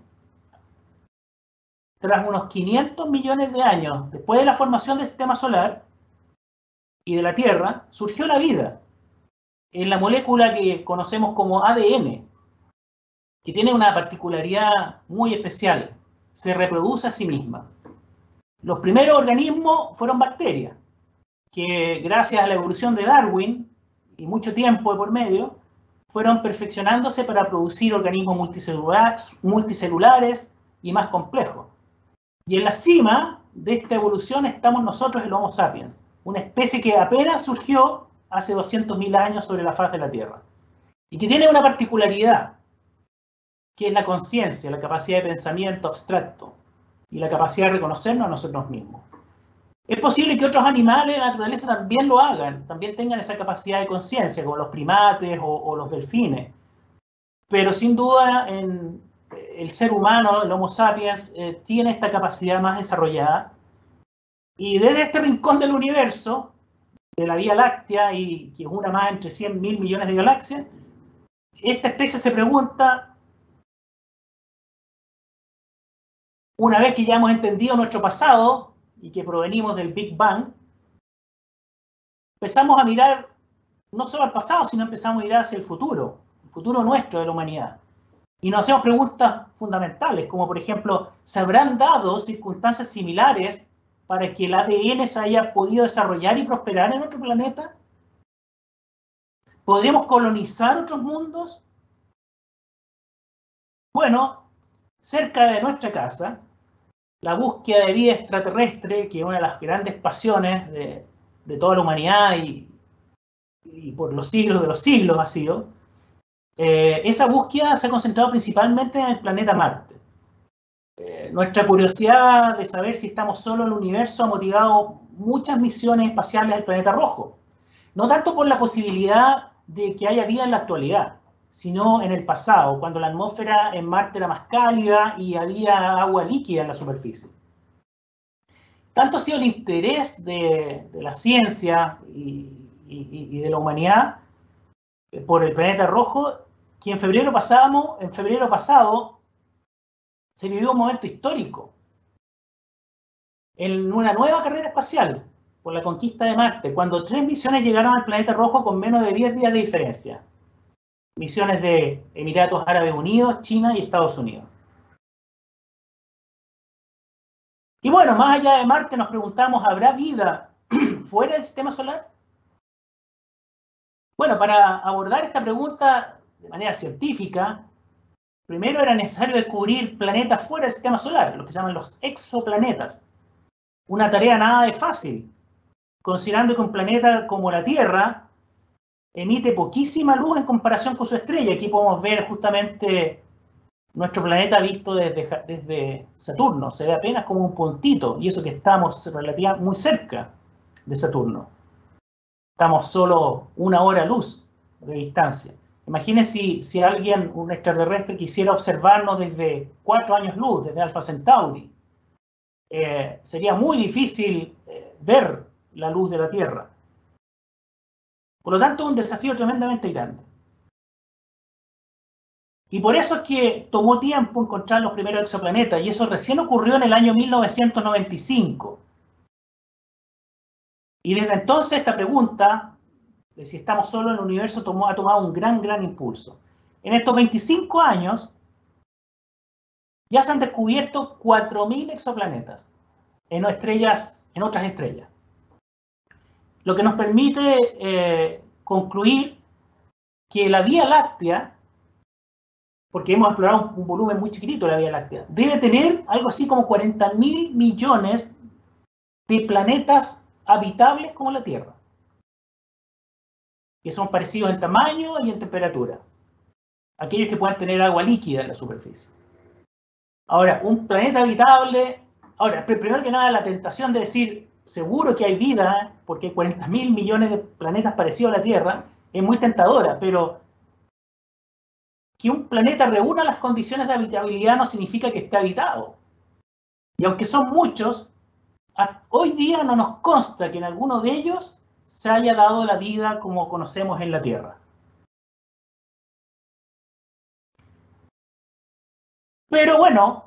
tras unos quinientos millones de años después de la formación del sistema solar y de la Tierra, surgió la vida en la molécula que conocemos como A D N, que tiene una particularidad muy especial: se reproduce a sí misma. Los primeros organismos fueron bacterias, que gracias a la evolución de Darwin y mucho tiempo de por medio, fueron perfeccionándose para producir organismos multicelulares, multicelulares y más complejos. Y en la cima de esta evolución estamos nosotros, el Homo sapiens, una especie que apenas surgió hace doscientos mil años sobre la faz de la Tierra. Y que tiene una particularidad, que es la conciencia, la capacidad de pensamiento abstracto y la capacidad de reconocernos a nosotros mismos. Es posible que otros animales de la naturaleza también lo hagan, también tengan esa capacidad de conciencia, como los primates o, o los delfines. Pero sin duda, en el ser humano, el Homo sapiens, eh, tiene esta capacidad más desarrollada. Y desde este rincón del universo, de la Vía Láctea, y que es una más entre cien mil millones de galaxias, esta especie se pregunta, una vez que ya hemos entendido nuestro pasado y que provenimos del Big Bang, empezamos a mirar no solo al pasado, sino empezamos a mirar hacia el futuro, el futuro nuestro de la humanidad. Y nos hacemos preguntas fundamentales, como por ejemplo, ¿se habrán dado circunstancias similares para que el A D N se haya podido desarrollar y prosperar en otro planeta? ¿Podríamos colonizar otros mundos? Bueno, cerca de nuestra casa, la búsqueda de vida extraterrestre, que es una de las grandes pasiones de, de toda la humanidad y, y por los siglos de los siglos ha sido, eh, esa búsqueda se ha concentrado principalmente en el planeta Marte. Eh, nuestra curiosidad de saber si estamos solos en el universo ha motivado muchas misiones espaciales al planeta rojo. No tanto por la posibilidad de que haya vida en la actualidad, sino en el pasado, cuando la atmósfera en Marte era más cálida y había agua líquida en la superficie. Tanto ha sido el interés de, de la ciencia y, y, y de la humanidad por el planeta rojo, que en febrero, pasado, en febrero pasado se vivió un momento histórico en una nueva carrera espacial por la conquista de Marte, cuando tres misiones llegaron al planeta rojo con menos de diez días de diferencia. Misiones de Emiratos Árabes Unidos, China y Estados Unidos. Y bueno, más allá de Marte nos preguntamos, ¿habrá vida fuera del sistema solar? Bueno, para abordar esta pregunta de manera científica, primero era necesario descubrir planetas fuera del sistema solar, lo que se llaman los exoplanetas. Una tarea nada de fácil, considerando que un planeta como la Tierra emite poquísima luz en comparación con su estrella. Aquí podemos ver justamente nuestro planeta visto desde, desde Saturno. Se ve apenas como un puntito, y eso que estamos relativamente muy cerca de Saturno. Estamos solo una hora luz de distancia. Imagínense si, si alguien, un extraterrestre, quisiera observarnos desde cuatro años luz, desde Alpha Centauri. Eh, sería muy difícil eh, ver la luz de la Tierra. Por lo tanto, es un desafío tremendamente grande. Y por eso es que tomó tiempo encontrar los primeros exoplanetas, y eso recién ocurrió en el año mil novecientos noventa y cinco. Y desde entonces esta pregunta de si estamos solos en el universo tomó, ha tomado un gran, gran impulso. En estos veinticinco años ya se han descubierto cuatro mil exoplanetas en, estrellas, en otras estrellas. Lo que nos permite eh, concluir que la Vía Láctea, porque hemos explorado un, un volumen muy chiquitito de la Vía Láctea, debe tener algo así como cuarenta mil millones de planetas habitables como la Tierra, que son parecidos en tamaño y en temperatura. Aquellos que puedan tener agua líquida en la superficie. Ahora, un planeta habitable... Ahora, primero que nada, la tentación de decir, seguro que hay vida, porque hay cuarenta mil millones de planetas parecidos a la Tierra, es muy tentadora, pero que un planeta reúna las condiciones de habitabilidad no significa que esté habitado. Y aunque son muchos, hoy día no nos consta que en alguno de ellos se haya dado la vida como conocemos en la Tierra. Pero bueno,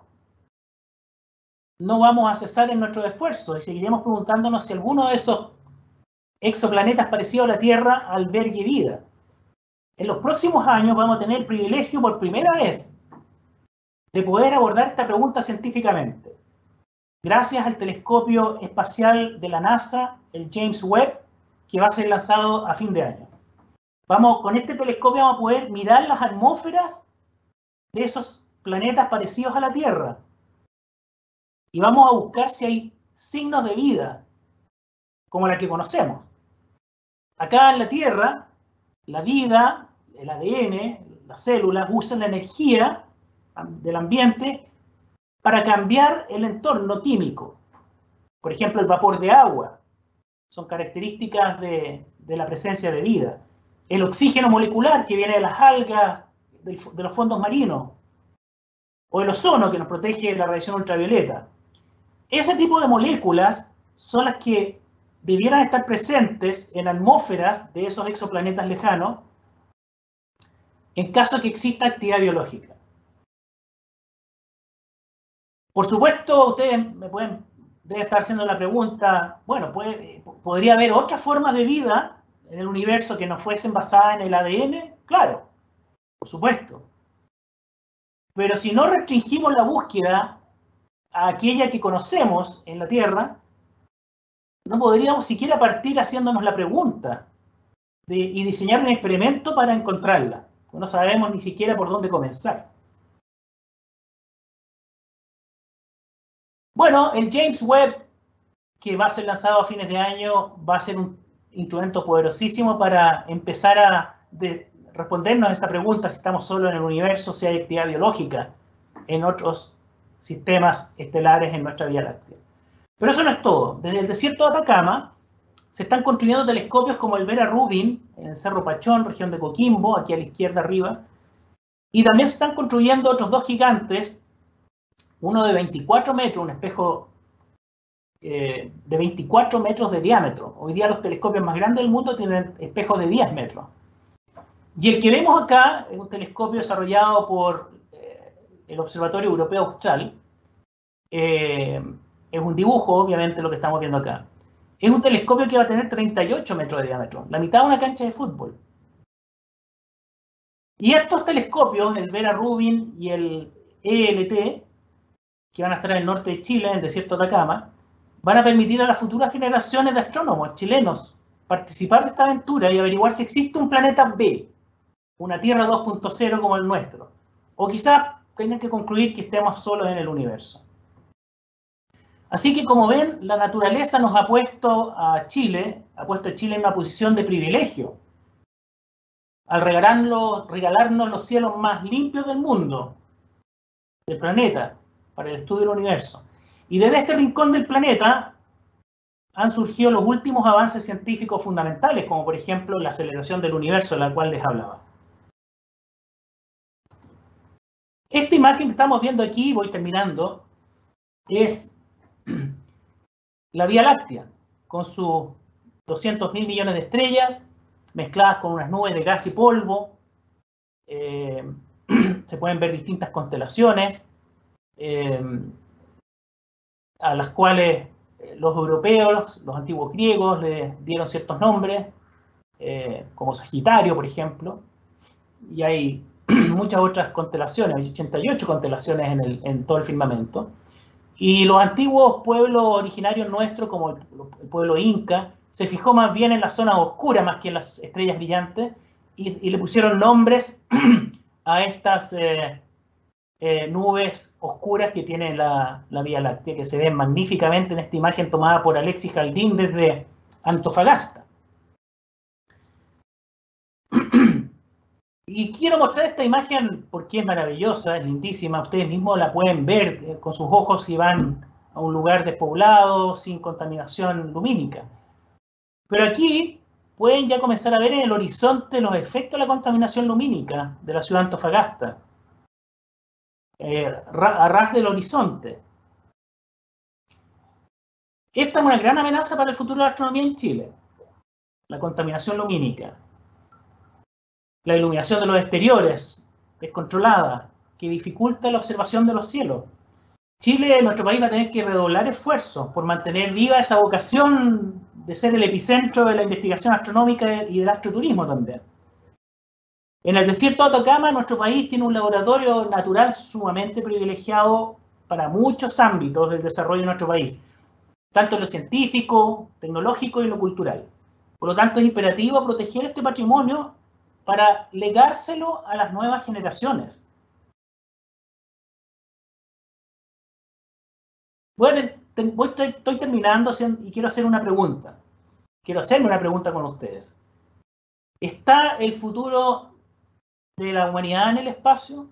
no vamos a cesar en nuestro esfuerzo y seguiremos preguntándonos si alguno de esos exoplanetas parecidos a la Tierra albergue vida. En los próximos años vamos a tener el privilegio por primera vez de poder abordar esta pregunta científicamente, gracias al telescopio espacial de la NASA, el James Webb, que va a ser lanzado a fin de año. Vamos, con este telescopio vamos a poder mirar las atmósferas de esos planetas parecidos a la Tierra y vamos a buscar si hay signos de vida, como la que conocemos. Acá en la Tierra, la vida, el A D N, las células usan la energía del ambiente para cambiar el entorno químico. Por ejemplo, el vapor de agua son características de, de la presencia de vida. El oxígeno molecular que viene de las algas, de, de los fondos marinos, o el ozono que nos protege de la radiación ultravioleta. Ese tipo de moléculas son las que debieran estar presentes en atmósferas de esos exoplanetas lejanos en caso de que exista actividad biológica. Por supuesto, ustedes me pueden deben estar haciendo la pregunta, bueno, puede, ¿podría haber otras formas de vida en el universo que no fuesen basadas en el A D N? Claro, por supuesto. Pero si no restringimos la búsqueda a aquella que conocemos en la Tierra, no podríamos siquiera partir haciéndonos la pregunta de, y diseñar un experimento para encontrarla. No sabemos ni siquiera por dónde comenzar. Bueno, el James Webb, que va a ser lanzado a fines de año, va a ser un instrumento poderosísimo para empezar a de, respondernos a esa pregunta, si estamos solos en el universo, si hay actividad biológica en otros sistemas estelares en nuestra Vía Láctea. Pero eso no es todo. Desde el desierto de Atacama se están construyendo telescopios como el Vera Rubin, en el Cerro Pachón, región de Coquimbo, aquí a la izquierda arriba, y también se están construyendo otros dos gigantes, uno de veinticuatro metros, un espejo eh, de veinticuatro metros de diámetro. Hoy día los telescopios más grandes del mundo tienen espejos de diez metros. Y el que vemos acá es un telescopio desarrollado por eh, el Observatorio Europeo Austral. Eh, es un dibujo, obviamente, lo que estamos viendo acá. Es un telescopio que va a tener treinta y ocho metros de diámetro, la mitad de una cancha de fútbol. Y estos telescopios, el Vera Rubin y el E L T, que van a estar en el norte de Chile, en el desierto de Atacama, van a permitir a las futuras generaciones de astrónomos chilenos participar de esta aventura y averiguar si existe un planeta B, una Tierra dos punto cero como el nuestro, o quizás tengan que concluir que estemos solos en el universo. Así que, como ven, la naturaleza nos ha puesto a Chile, ha puesto a Chile en una posición de privilegio, al regalarnos, regalarnos los cielos más limpios del mundo, del planeta, para el estudio del universo. Y desde este rincón del planeta han surgido los últimos avances científicos fundamentales, como por ejemplo la aceleración del universo, de la cual les hablaba. Esta imagen que estamos viendo aquí, voy terminando, es la Vía Láctea, con sus doscientos mil millones de estrellas, mezcladas con unas nubes de gas y polvo. Eh, se pueden ver distintas constelaciones, eh, a las cuales los europeos, los antiguos griegos, le dieron ciertos nombres, eh, como Sagitario, por ejemplo, y hay muchas otras constelaciones, hay ochenta y ocho constelaciones en, el, en todo el firmamento. Y los antiguos pueblos originarios nuestros, como el, el pueblo inca, se fijó más bien en las zonas oscuras más que en las estrellas brillantes, y, y le pusieron nombres a estas eh, eh, nubes oscuras que tiene la, la Vía Láctea, que se ven magníficamente en esta imagen tomada por Alexis Jaldín desde Antofagasta. Y quiero mostrar esta imagen porque es maravillosa, es lindísima. Ustedes mismos la pueden ver eh, con sus ojos si van a un lugar despoblado, sin contaminación lumínica. Pero aquí pueden ya comenzar a ver en el horizonte los efectos de la contaminación lumínica de la ciudad de Antofagasta, eh, a ras del horizonte. Esta es una gran amenaza para el futuro de la astronomía en Chile, la contaminación lumínica. La iluminación de los exteriores descontrolada, que dificulta la observación de los cielos. Chile, nuestro país, va a tener que redoblar esfuerzos por mantener viva esa vocación de ser el epicentro de la investigación astronómica y del astroturismo también. En el desierto de Atacama, nuestro país tiene un laboratorio natural sumamente privilegiado para muchos ámbitos del desarrollo de nuestro país, tanto en lo científico, tecnológico y lo cultural. Por lo tanto, es imperativo proteger este patrimonio para legárselo a las nuevas generaciones. Voy a te, voy, estoy, estoy terminando y quiero hacer una pregunta. Quiero hacerme una pregunta con ustedes. ¿Está el futuro de la humanidad en el espacio?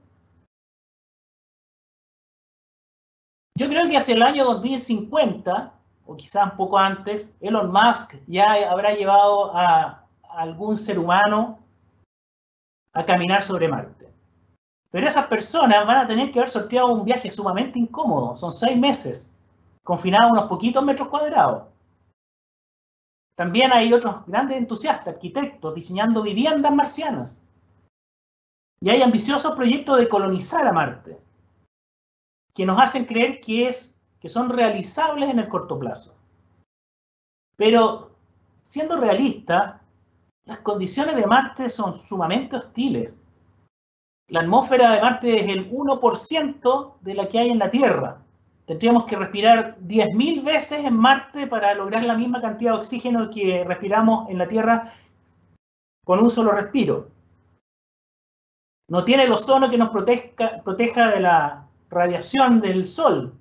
Yo creo que hacia el año dos mil cincuenta, o quizás un poco antes, Elon Musk ya habrá llevado a, a algún ser humano a caminar sobre Marte. Pero esas personas van a tener que haber sorteado un viaje sumamente incómodo. Son seis meses, confinados a unos poquitos metros cuadrados. También hay otros grandes entusiastas, arquitectos, diseñando viviendas marcianas. Y hay ambiciosos proyectos de colonizar a Marte, que nos hacen creer que, es, que son realizables en el corto plazo. Pero, siendo realista, las condiciones de Marte son sumamente hostiles. La atmósfera de Marte es el uno por ciento de la que hay en la Tierra. Tendríamos que respirar diez mil veces en Marte para lograr la misma cantidad de oxígeno que respiramos en la Tierra con un solo respiro. No tiene el ozono que nos proteja, proteja de la radiación del Sol.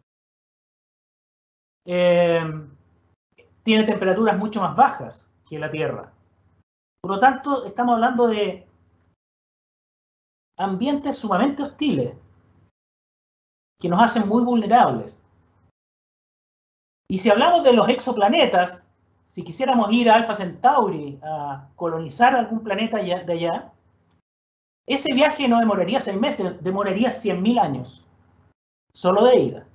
Eh, tiene temperaturas mucho más bajas que la Tierra. Por lo tanto, estamos hablando de ambientes sumamente hostiles que nos hacen muy vulnerables. Y si hablamos de los exoplanetas, si quisiéramos ir a Alpha Centauri a colonizar algún planeta de allá, ese viaje no demoraría seis meses, demoraría cien mil años, solo de ida.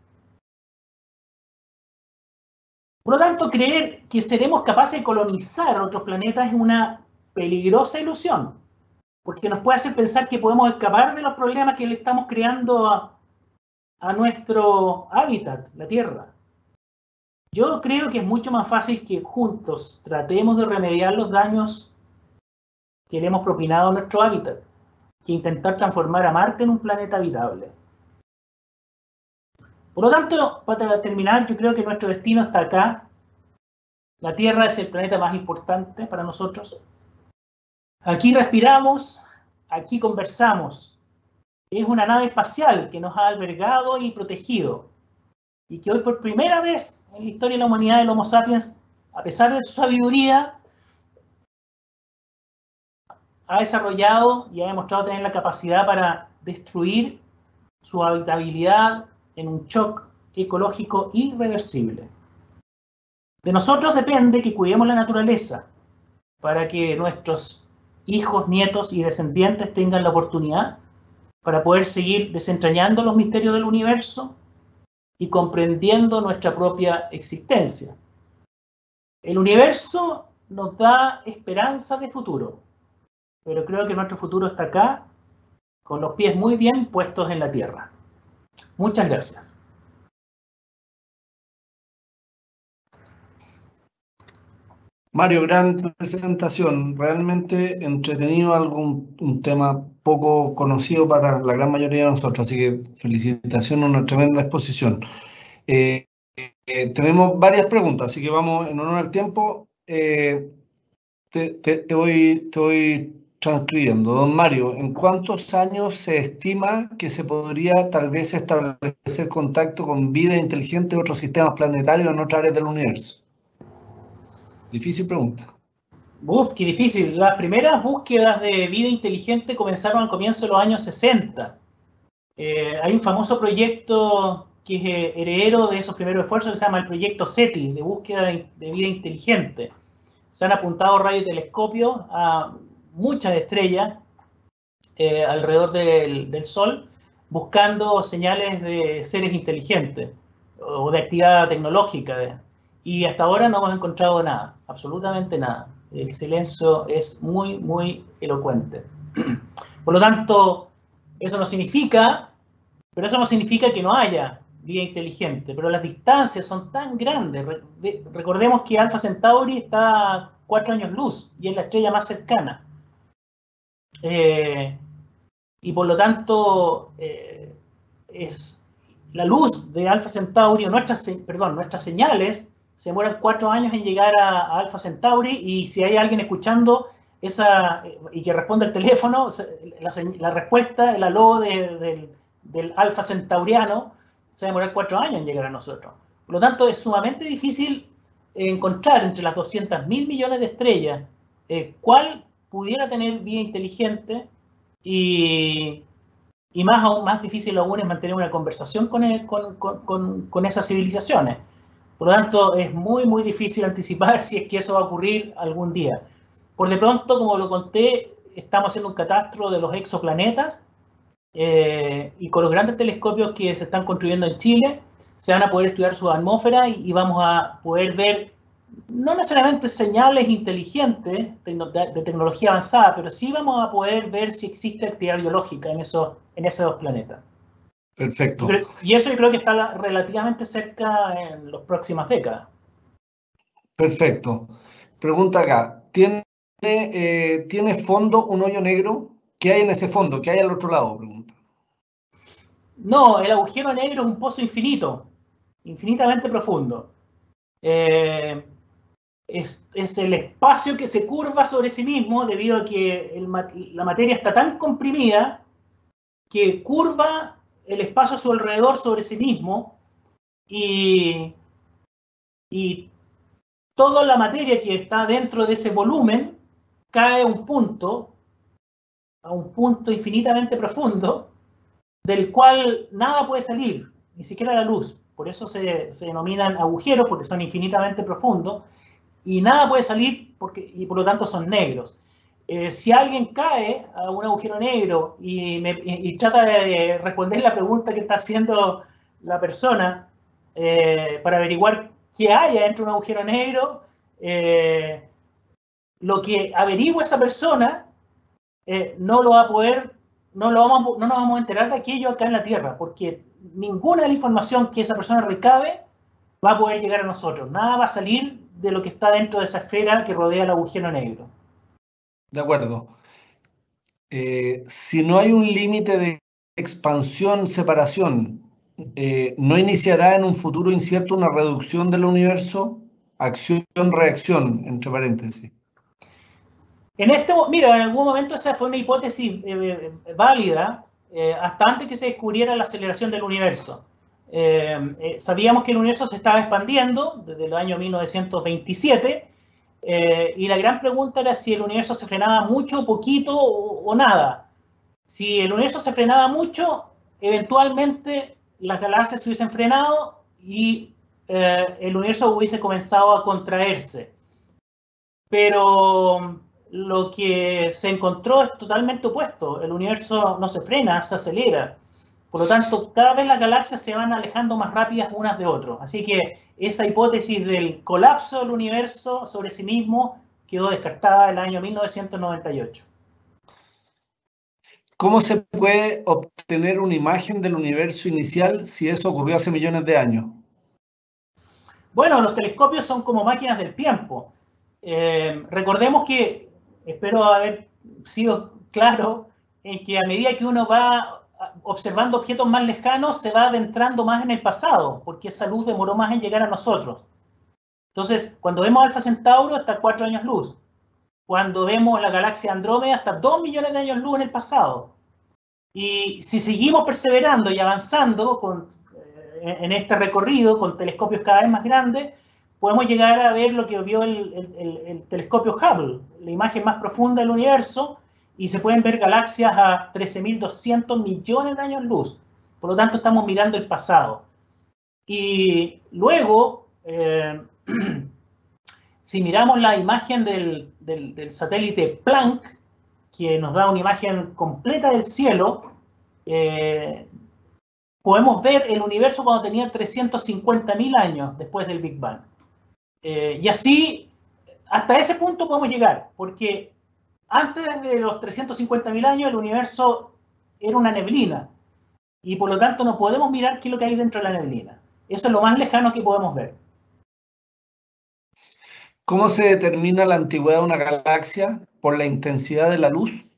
Por lo tanto, creer que seremos capaces de colonizar otros planetas es una peligrosa ilusión, porque nos puede hacer pensar que podemos escapar de los problemas que le estamos creando a, a nuestro hábitat, la Tierra. Yo creo que es mucho más fácil que juntos tratemos de remediar los daños que le hemos propinado a nuestro hábitat, que intentar transformar a Marte en un planeta habitable. Por lo tanto, para terminar, yo creo que nuestro destino está acá. La Tierra es el planeta más importante para nosotros. Aquí respiramos, aquí conversamos. Es una nave espacial que nos ha albergado y protegido. Y que hoy por primera vez en la historia de la humanidad del Homo sapiens, a pesar de su sabiduría, ha desarrollado y ha demostrado tener la capacidad para destruir su habitabilidad en un shock ecológico irreversible. De nosotros depende que cuidemos la naturaleza para que nuestros hijos, nietos y descendientes tengan la oportunidad para poder seguir desentrañando los misterios del universo y comprendiendo nuestra propia existencia. El universo nos da esperanza de futuro, pero creo que nuestro futuro está acá, con los pies muy bien puestos en la tierra. Muchas gracias. Mario, gran presentación, realmente entretenido, algún un tema poco conocido para la gran mayoría de nosotros, así que felicitaciones, una tremenda exposición. Eh, eh, tenemos varias preguntas, así que vamos en honor al tiempo. Eh, te, te, te, voy, te voy transcribiendo. Don Mario, ¿en cuántos años se estima que se podría tal vez establecer contacto con vida inteligente de otros sistemas planetarios en otras áreas del universo? Difícil pregunta. Uf, qué difícil. Las primeras búsquedas de vida inteligente comenzaron al comienzo de los años sesenta. Eh, hay un famoso proyecto que es eh, heredero de esos primeros esfuerzos que se llama el proyecto SETI, de búsqueda de, de vida inteligente. Se han apuntado radiotelescopios a muchas estrellas eh, alrededor del, del Sol, buscando señales de seres inteligentes o de actividad tecnológica. De, y hasta ahora no hemos encontrado nada, absolutamente nada. El silencio es muy, muy elocuente. Por lo tanto, eso no significa, pero eso no significa que no haya vida inteligente, pero las distancias son tan grandes. Re, recordemos que Alpha Centauri está a cuatro años luz y es la estrella más cercana. Eh, y por lo tanto, eh, es la luz de Alpha Centauri, o nuestras, perdón, nuestras señales, se demoran cuatro años en llegar a, a Alpha Centauri, y si hay alguien escuchando esa y que responde el teléfono, la, la respuesta, el aló de, de, del Alpha Centauriano, se va a demorar cuatro años en llegar a nosotros. Por lo tanto, es sumamente difícil encontrar entre las doscientos mil millones de estrellas eh, cuál pudiera tener vida inteligente y, y más, aún, más difícil aún es mantener una conversación con, el, con, con, con, con esas civilizaciones. Por lo tanto, es muy, muy difícil anticipar si es que eso va a ocurrir algún día. Por de pronto, como lo conté, estamos haciendo un catastro de los exoplanetas eh, y con los grandes telescopios que se están construyendo en Chile, se van a poder estudiar su atmósfera y, y vamos a poder ver, no necesariamente señales inteligentes de, de tecnología avanzada, pero sí vamos a poder ver si existe actividad biológica en esos, en esos planetas. Perfecto. Y eso yo creo que está relativamente cerca en las próximas décadas. Perfecto. Pregunta acá. ¿Tiene, eh, ¿tiene fondo un hoyo negro? ¿Qué hay en ese fondo? ¿Qué hay al otro lado? Pregunta. No, el agujero negro es un pozo infinito, infinitamente profundo. Eh, es, es el espacio que se curva sobre sí mismo debido a que el, la materia está tan comprimida que curva el espacio a su alrededor sobre sí mismo y, y toda la materia que está dentro de ese volumen cae a un punto, a un punto infinitamente profundo, del cual nada puede salir, ni siquiera la luz. Por eso se, se denominan agujeros, porque son infinitamente profundos, y nada puede salir porque, y por lo tanto son negros. Eh, si alguien cae a un agujero negro y, me, y, y trata de responder la pregunta que está haciendo la persona eh, para averiguar qué hay dentro de un agujero negro, eh, lo que averigua esa persona eh, no lo va a poder, no, lo vamos, no nos vamos a enterar de aquello acá en la Tierra, porque ninguna de la información que esa persona recabe va a poder llegar a nosotros. Nada va a salir de lo que está dentro de esa esfera que rodea el agujero negro. De acuerdo. Eh, si no hay un límite de expansión, separación, eh, ¿no iniciará en un futuro incierto una reducción del universo? Acción-reacción, entre paréntesis. En este, mira, en algún momento esa fue una hipótesis eh, válida, eh, hasta antes que se descubriera la aceleración del universo. Eh, eh, sabíamos que el universo se estaba expandiendo desde el año mil novecientos veintisiete, eh, y la gran pregunta era si el universo se frenaba mucho, poquito o, o nada. Si el universo se frenaba mucho, eventualmente las galaxias se hubiesen frenado y eh, el universo hubiese comenzado a contraerse. Pero lo que se encontró es totalmente opuesto. El universo no se frena, se acelera. Por lo tanto, cada vez las galaxias se van alejando más rápidas unas de otras. Así que esa hipótesis del colapso del universo sobre sí mismo quedó descartada en el año mil novecientos noventa y ocho. ¿Cómo se puede obtener una imagen del universo inicial si eso ocurrió hace millones de años? Bueno, los telescopios son como máquinas del tiempo. Eh, recordemos que, espero haber sido claro, en que a medida que uno va observando objetos más lejanos, se va adentrando más en el pasado, porque esa luz demoró más en llegar a nosotros. Entonces, cuando vemos Alfa Centauro, está cuatro años luz. Cuando vemos la galaxia Andrómeda, está dos millones de años luz en el pasado. Y si seguimos perseverando y avanzando con, eh, en este recorrido con telescopios cada vez más grandes, podemos llegar a ver lo que vio el, el, el, el telescopio Hubble, la imagen más profunda del universo, y se pueden ver galaxias a trece mil doscientos millones de años luz. Por lo tanto, estamos mirando el pasado. Y luego, eh, si miramos la imagen del, del, del satélite Planck, que nos da una imagen completa del cielo, eh, podemos ver el universo cuando tenía trescientos cincuenta mil años después del Big Bang. Eh, y así, hasta ese punto podemos llegar, porque antes de los trescientos cincuenta mil años el universo era una neblina, y por lo tanto no podemos mirar qué es lo que hay dentro de la neblina. Eso es lo más lejano que podemos ver. ¿Cómo se determina la antigüedad de una galaxia? ¿Por la intensidad de la luz?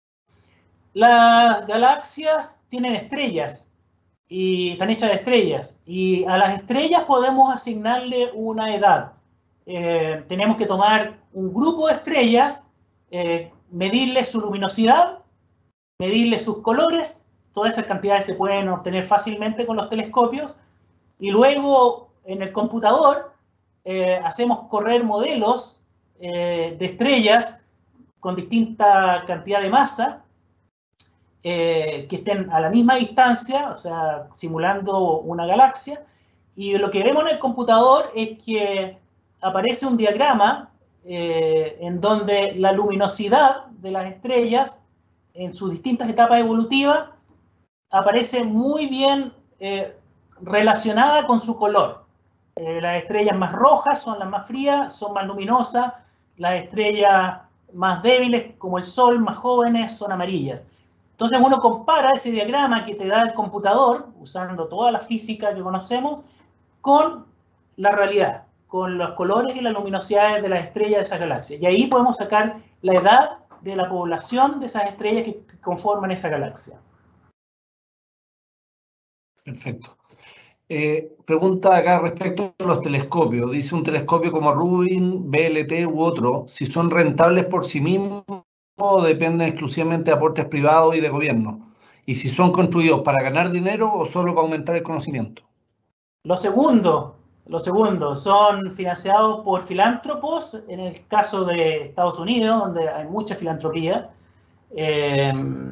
Las galaxias tienen estrellas y están hechas de estrellas, y a las estrellas podemos asignarle una edad. Eh, tenemos que tomar un grupo de estrellas, eh, medirle su luminosidad, medirle sus colores, todas esas cantidades se pueden obtener fácilmente con los telescopios. Y luego en el computador eh, hacemos correr modelos eh, de estrellas con distinta cantidad de masa eh, que estén a la misma distancia, o sea, simulando una galaxia. Y lo que vemos en el computador es que aparece un diagrama eh, en donde la luminosidad de las estrellas en sus distintas etapas evolutivas aparece muy bien eh, relacionada con su color. Eh, las estrellas más rojas son las más frías, son más luminosas. Las estrellas más débiles, como el Sol, más jóvenes, son amarillas. Entonces uno compara ese diagrama que te da el computador, usando toda la física que conocemos, con la realidad, con los colores y las luminosidades de las estrellas de esa galaxia. Y ahí podemos sacar la edad de la población de esas estrellas que conforman esa galaxia. Perfecto. Eh, pregunta acá respecto a los telescopios. Dice un telescopio como Rubin, B L T u otro, si son rentables por sí mismos o dependen exclusivamente de aportes privados y de gobierno. Y si son construidos para ganar dinero o solo para aumentar el conocimiento. Lo segundo, lo segundo, son financiados por filántropos, en el caso de Estados Unidos, donde hay mucha filantropía, eh,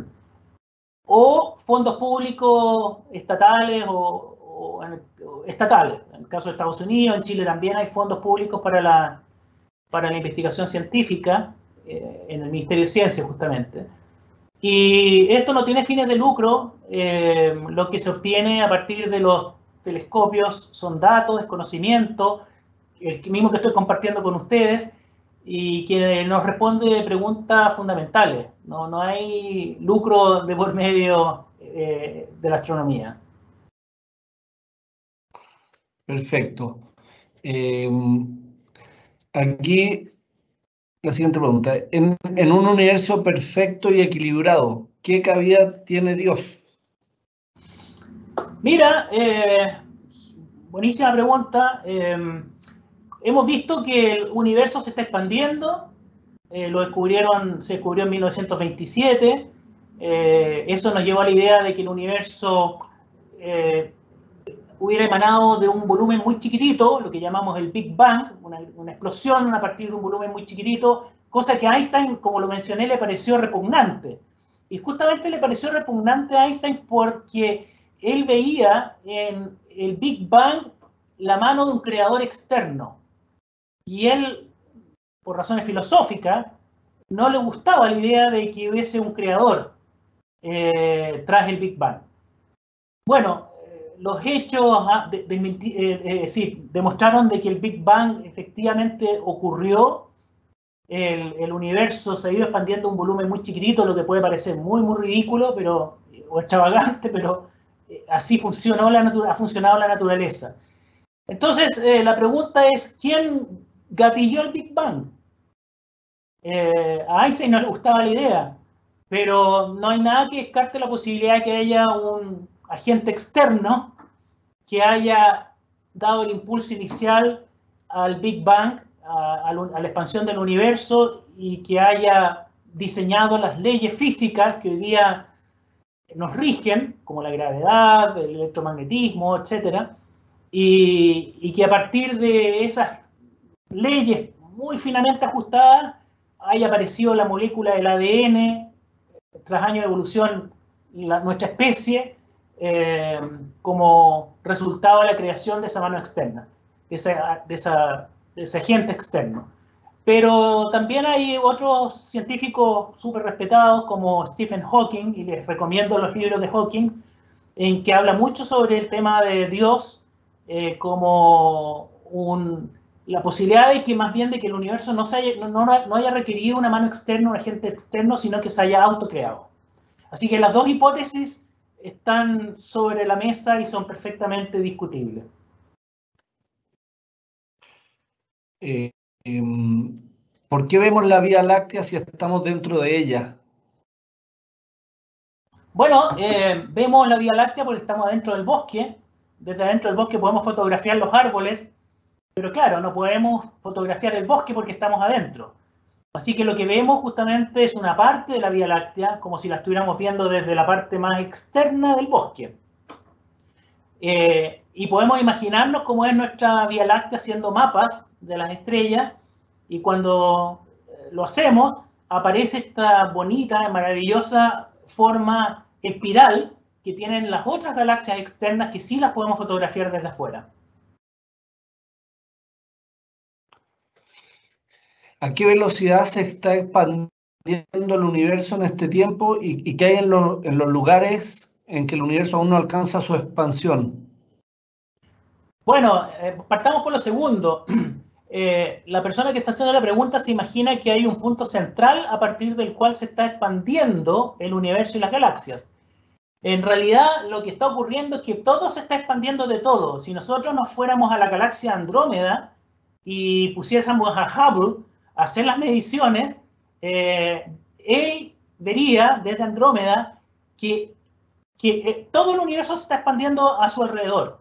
o fondos públicos estatales o, o, en, o estatales. En el caso de Estados Unidos, en Chile también hay fondos públicos para la, para la investigación científica, eh, en el Ministerio de Ciencia justamente. Y esto no tiene fines de lucro, eh, lo que se obtiene a partir de los telescopios son datos, es conocimiento, el mismo que estoy compartiendo con ustedes, y que nos responde preguntas fundamentales. No, no hay lucro de por medio eh, de la astronomía. Perfecto. Eh, aquí la siguiente pregunta. En, en un universo perfecto y equilibrado, ¿qué cabida tiene Dios? Mira, eh, buenísima pregunta. Eh, hemos visto que el universo se está expandiendo. Eh, lo descubrieron, se descubrió en mil novecientos veintisiete. Eh, eso nos llevó a la idea de que el universo eh, hubiera emanado de un volumen muy chiquitito, lo que llamamos el Big Bang, una, una explosión a partir de un volumen muy chiquitito, cosa que a Einstein, como lo mencioné, le pareció repugnante. Y justamente le pareció repugnante a Einstein porque él veía en el Big Bang la mano de un creador externo. Y él, por razones filosóficas, no le gustaba la idea de que hubiese un creador eh, tras el Big Bang. Bueno, eh, los hechos de, de, de, eh, es decir, demostraron de que el Big Bang efectivamente ocurrió. El, el universo se ha ido expandiendo a un volumen muy chiquitito, lo que puede parecer muy, muy ridículo, pero, o extravagante, pero eh, así funcionó la ha funcionado la naturaleza. Entonces, eh, la pregunta es, ¿quién gatilló el Big Bang? Eh, a Einstein no le gustaba la idea, pero no hay nada que descarte la posibilidad de que haya un agente externo que haya dado el impulso inicial al Big Bang, a, a, a la expansión del universo, y que haya diseñado las leyes físicas que hoy día nos rigen, como la gravedad, el electromagnetismo, etcétera, y, y que a partir de esas leyes muy finamente ajustadas haya aparecido la molécula del A D N, tras años de evolución, la, nuestra especie, eh, como resultado de la creación de esa mano externa, de, esa, de, esa, de ese agente externo. Pero también hay otros científicos súper respetados como Stephen Hawking, y les recomiendo los libros de Hawking, en que habla mucho sobre el tema de Dios eh, como un, la posibilidad de que más bien de que el universo no, se haya, no, no, no haya requerido una mano externa, un agente externo, sino que se haya autocreado. Así que las dos hipótesis están sobre la mesa y son perfectamente discutibles. Eh, eh, ¿Por qué vemos la Vía Láctea si estamos dentro de ella? Bueno, eh, vemos la Vía Láctea porque estamos adentro del bosque. Desde adentro del bosque podemos fotografiar los árboles, pero claro, no podemos fotografiar el bosque porque estamos adentro. Así que lo que vemos justamente es una parte de la Vía Láctea, como si la estuviéramos viendo desde la parte más externa del bosque. Eh, y podemos imaginarnos cómo es nuestra Vía Láctea haciendo mapas de las estrellas, y cuando lo hacemos, aparece esta bonita, maravillosa forma espiral que tienen las otras galaxias externas que sí las podemos fotografiar desde afuera. ¿A qué velocidad se está expandiendo el universo en este tiempo y, y qué hay en, lo, en los lugares en que el universo aún no alcanza su expansión? Bueno, eh, partamos por lo segundo. Eh, la persona que está haciendo la pregunta se imagina que hay un punto central a partir del cual se está expandiendo el universo y las galaxias. En realidad, lo que está ocurriendo es que todo se está expandiendo de todo. Si nosotros nos fuéramos a la galaxia Andrómeda y pusiésemos a Hubble a hacer las mediciones, eh, él vería desde Andrómeda que, que eh, todo el universo se está expandiendo a su alrededor.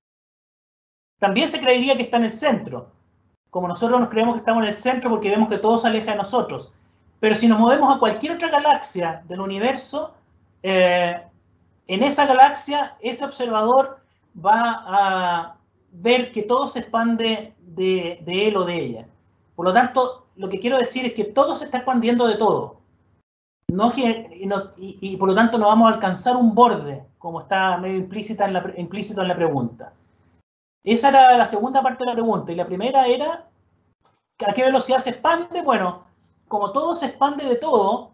También se creería que está en el centro, como nosotros nos creemos que estamos en el centro porque vemos que todo se aleja de nosotros. Pero si nos movemos a cualquier otra galaxia del universo, eh, en esa galaxia, ese observador va a ver que todo se expande de, de él o de ella. Por lo tanto, lo que quiero decir es que todo se está expandiendo de todo. No que, y, no, y, y por lo tanto no vamos a alcanzar un borde, como está medio implícita en la, implícito en la pregunta. Esa era la segunda parte de la pregunta. Y la primera era, ¿a qué velocidad se expande? Bueno, como todo se expande de todo,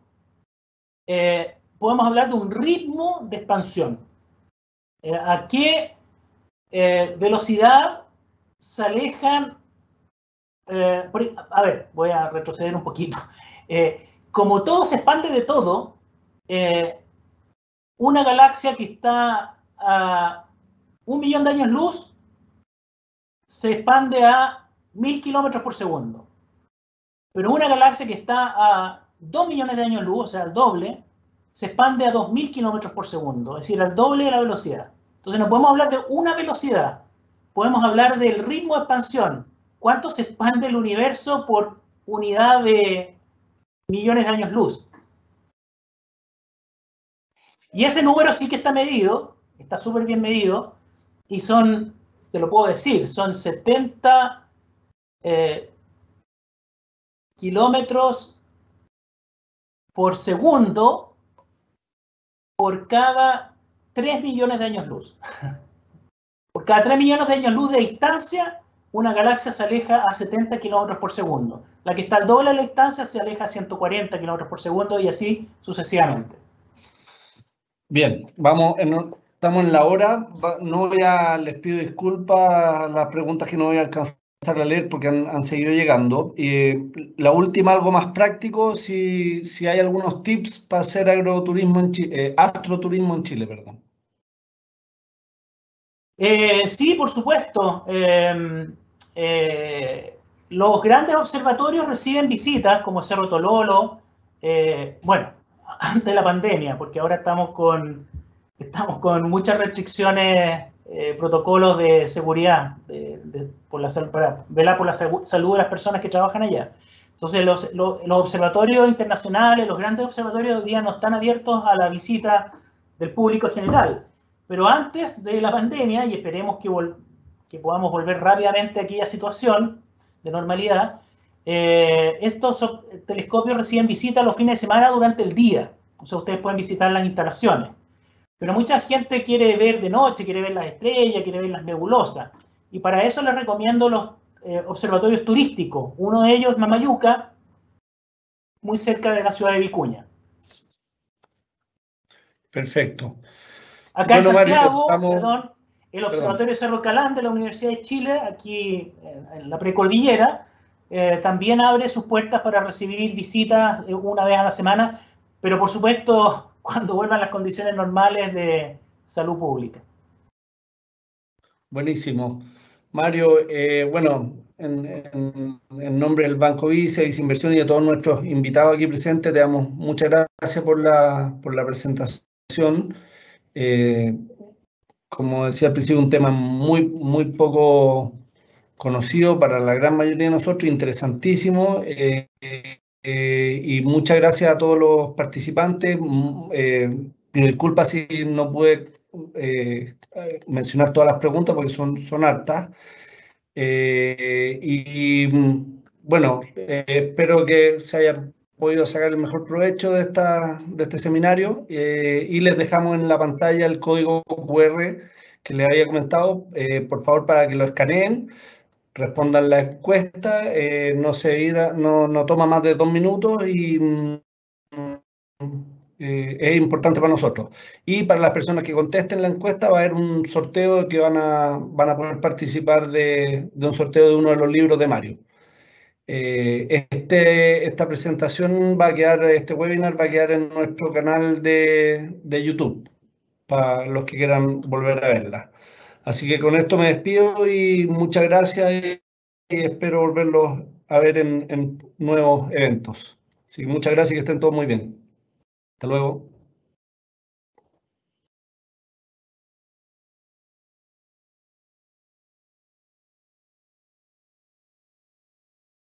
eh, podemos hablar de un ritmo de expansión. Eh, ¿A qué eh, velocidad se alejan? Eh, por, a ver, voy a retroceder un poquito. Eh, como todo se expande de todo, eh, una galaxia que está a un millón de años luz se expande a mil kilómetros por segundo. Pero una galaxia que está a dos millones de años luz, o sea, al doble, se expande a dos mil kilómetros por segundo, es decir, al doble de la velocidad. Entonces no podemos hablar de una velocidad, podemos hablar del ritmo de expansión. ¿Cuánto se expande el universo por unidad de millones de años luz? Y ese número sí que está medido, está súper bien medido, y son, te lo puedo decir, son setenta eh, kilómetros por segundo por cada tres millones de años luz. Por cada tres millones de años luz de distancia, una galaxia se aleja a setenta kilómetros por segundo. La que está al doble de la distancia se aleja a ciento cuarenta kilómetros por segundo y así sucesivamente. Bien, vamos, en, estamos en la hora. No voy a, les pido disculpas a las preguntas que no voy a alcanzar a leer porque han, han seguido llegando. Y la última, algo más práctico, si, si hay algunos tips para hacer agroturismo en Chile, eh, astroturismo en Chile, perdón. Eh, sí, por supuesto. Eh, eh, los grandes observatorios reciben visitas como Cerro Tololo, eh, bueno, antes de la pandemia, porque ahora estamos con, estamos con muchas restricciones, eh, protocolos de seguridad, de, de, por la, para velar por la salud de las personas que trabajan allá. Entonces, los, los, los observatorios internacionales, los grandes observatorios hoy día no están abiertos a la visita del público general. Pero antes de la pandemia, y esperemos que, que podamos volver rápidamente a aquella situación de normalidad, eh, estos telescopios reciben visita los fines de semana durante el día. O sea, ustedes pueden visitar las instalaciones. Pero mucha gente quiere ver de noche, quiere ver las estrellas, quiere ver las nebulosas. Y para eso les recomiendo los eh, observatorios turísticos. Uno de ellos es Mamayuca, muy cerca de la ciudad de Vicuña. Perfecto. Acá bueno, en Santiago, Mario, estamos... perdón, el Observatorio de Cerro Calán de la Universidad de Chile, aquí en la precordillera, eh, también abre sus puertas para recibir visitas una vez a la semana, pero por supuesto cuando vuelvan las condiciones normales de salud pública. Buenísimo. Mario, eh, bueno, en, en, en nombre del Banco Vice, Vice y de todos nuestros invitados aquí presentes, te damos muchas gracias por la, por la presentación. Eh, como decía al principio, un tema muy, muy poco conocido para la gran mayoría de nosotros, interesantísimo. Eh, eh, y muchas gracias a todos los participantes. Eh, pido disculpas si no pude eh, mencionar todas las preguntas porque son, son hartas. Eh, y bueno, eh, espero que se haya podido sacar el mejor provecho de, esta, de este seminario eh, y les dejamos en la pantalla el código cu erre que les había comentado, eh, por favor, para que lo escaneen, respondan la encuesta, eh, no, se irá, no, no toma más de dos minutos y mm, eh, es importante para nosotros. Y para las personas que contesten la encuesta va a haber un sorteo que van a, van a poder participar de, de un sorteo de uno de los libros de Mario. Eh, este, esta presentación va a quedar, este webinar va a quedar en nuestro canal de, de YouTube, para los que quieran volver a verla. Así que con esto me despido y muchas gracias y, y espero volverlos a ver en, en nuevos eventos. Así que muchas gracias y que estén todos muy bien. Hasta luego.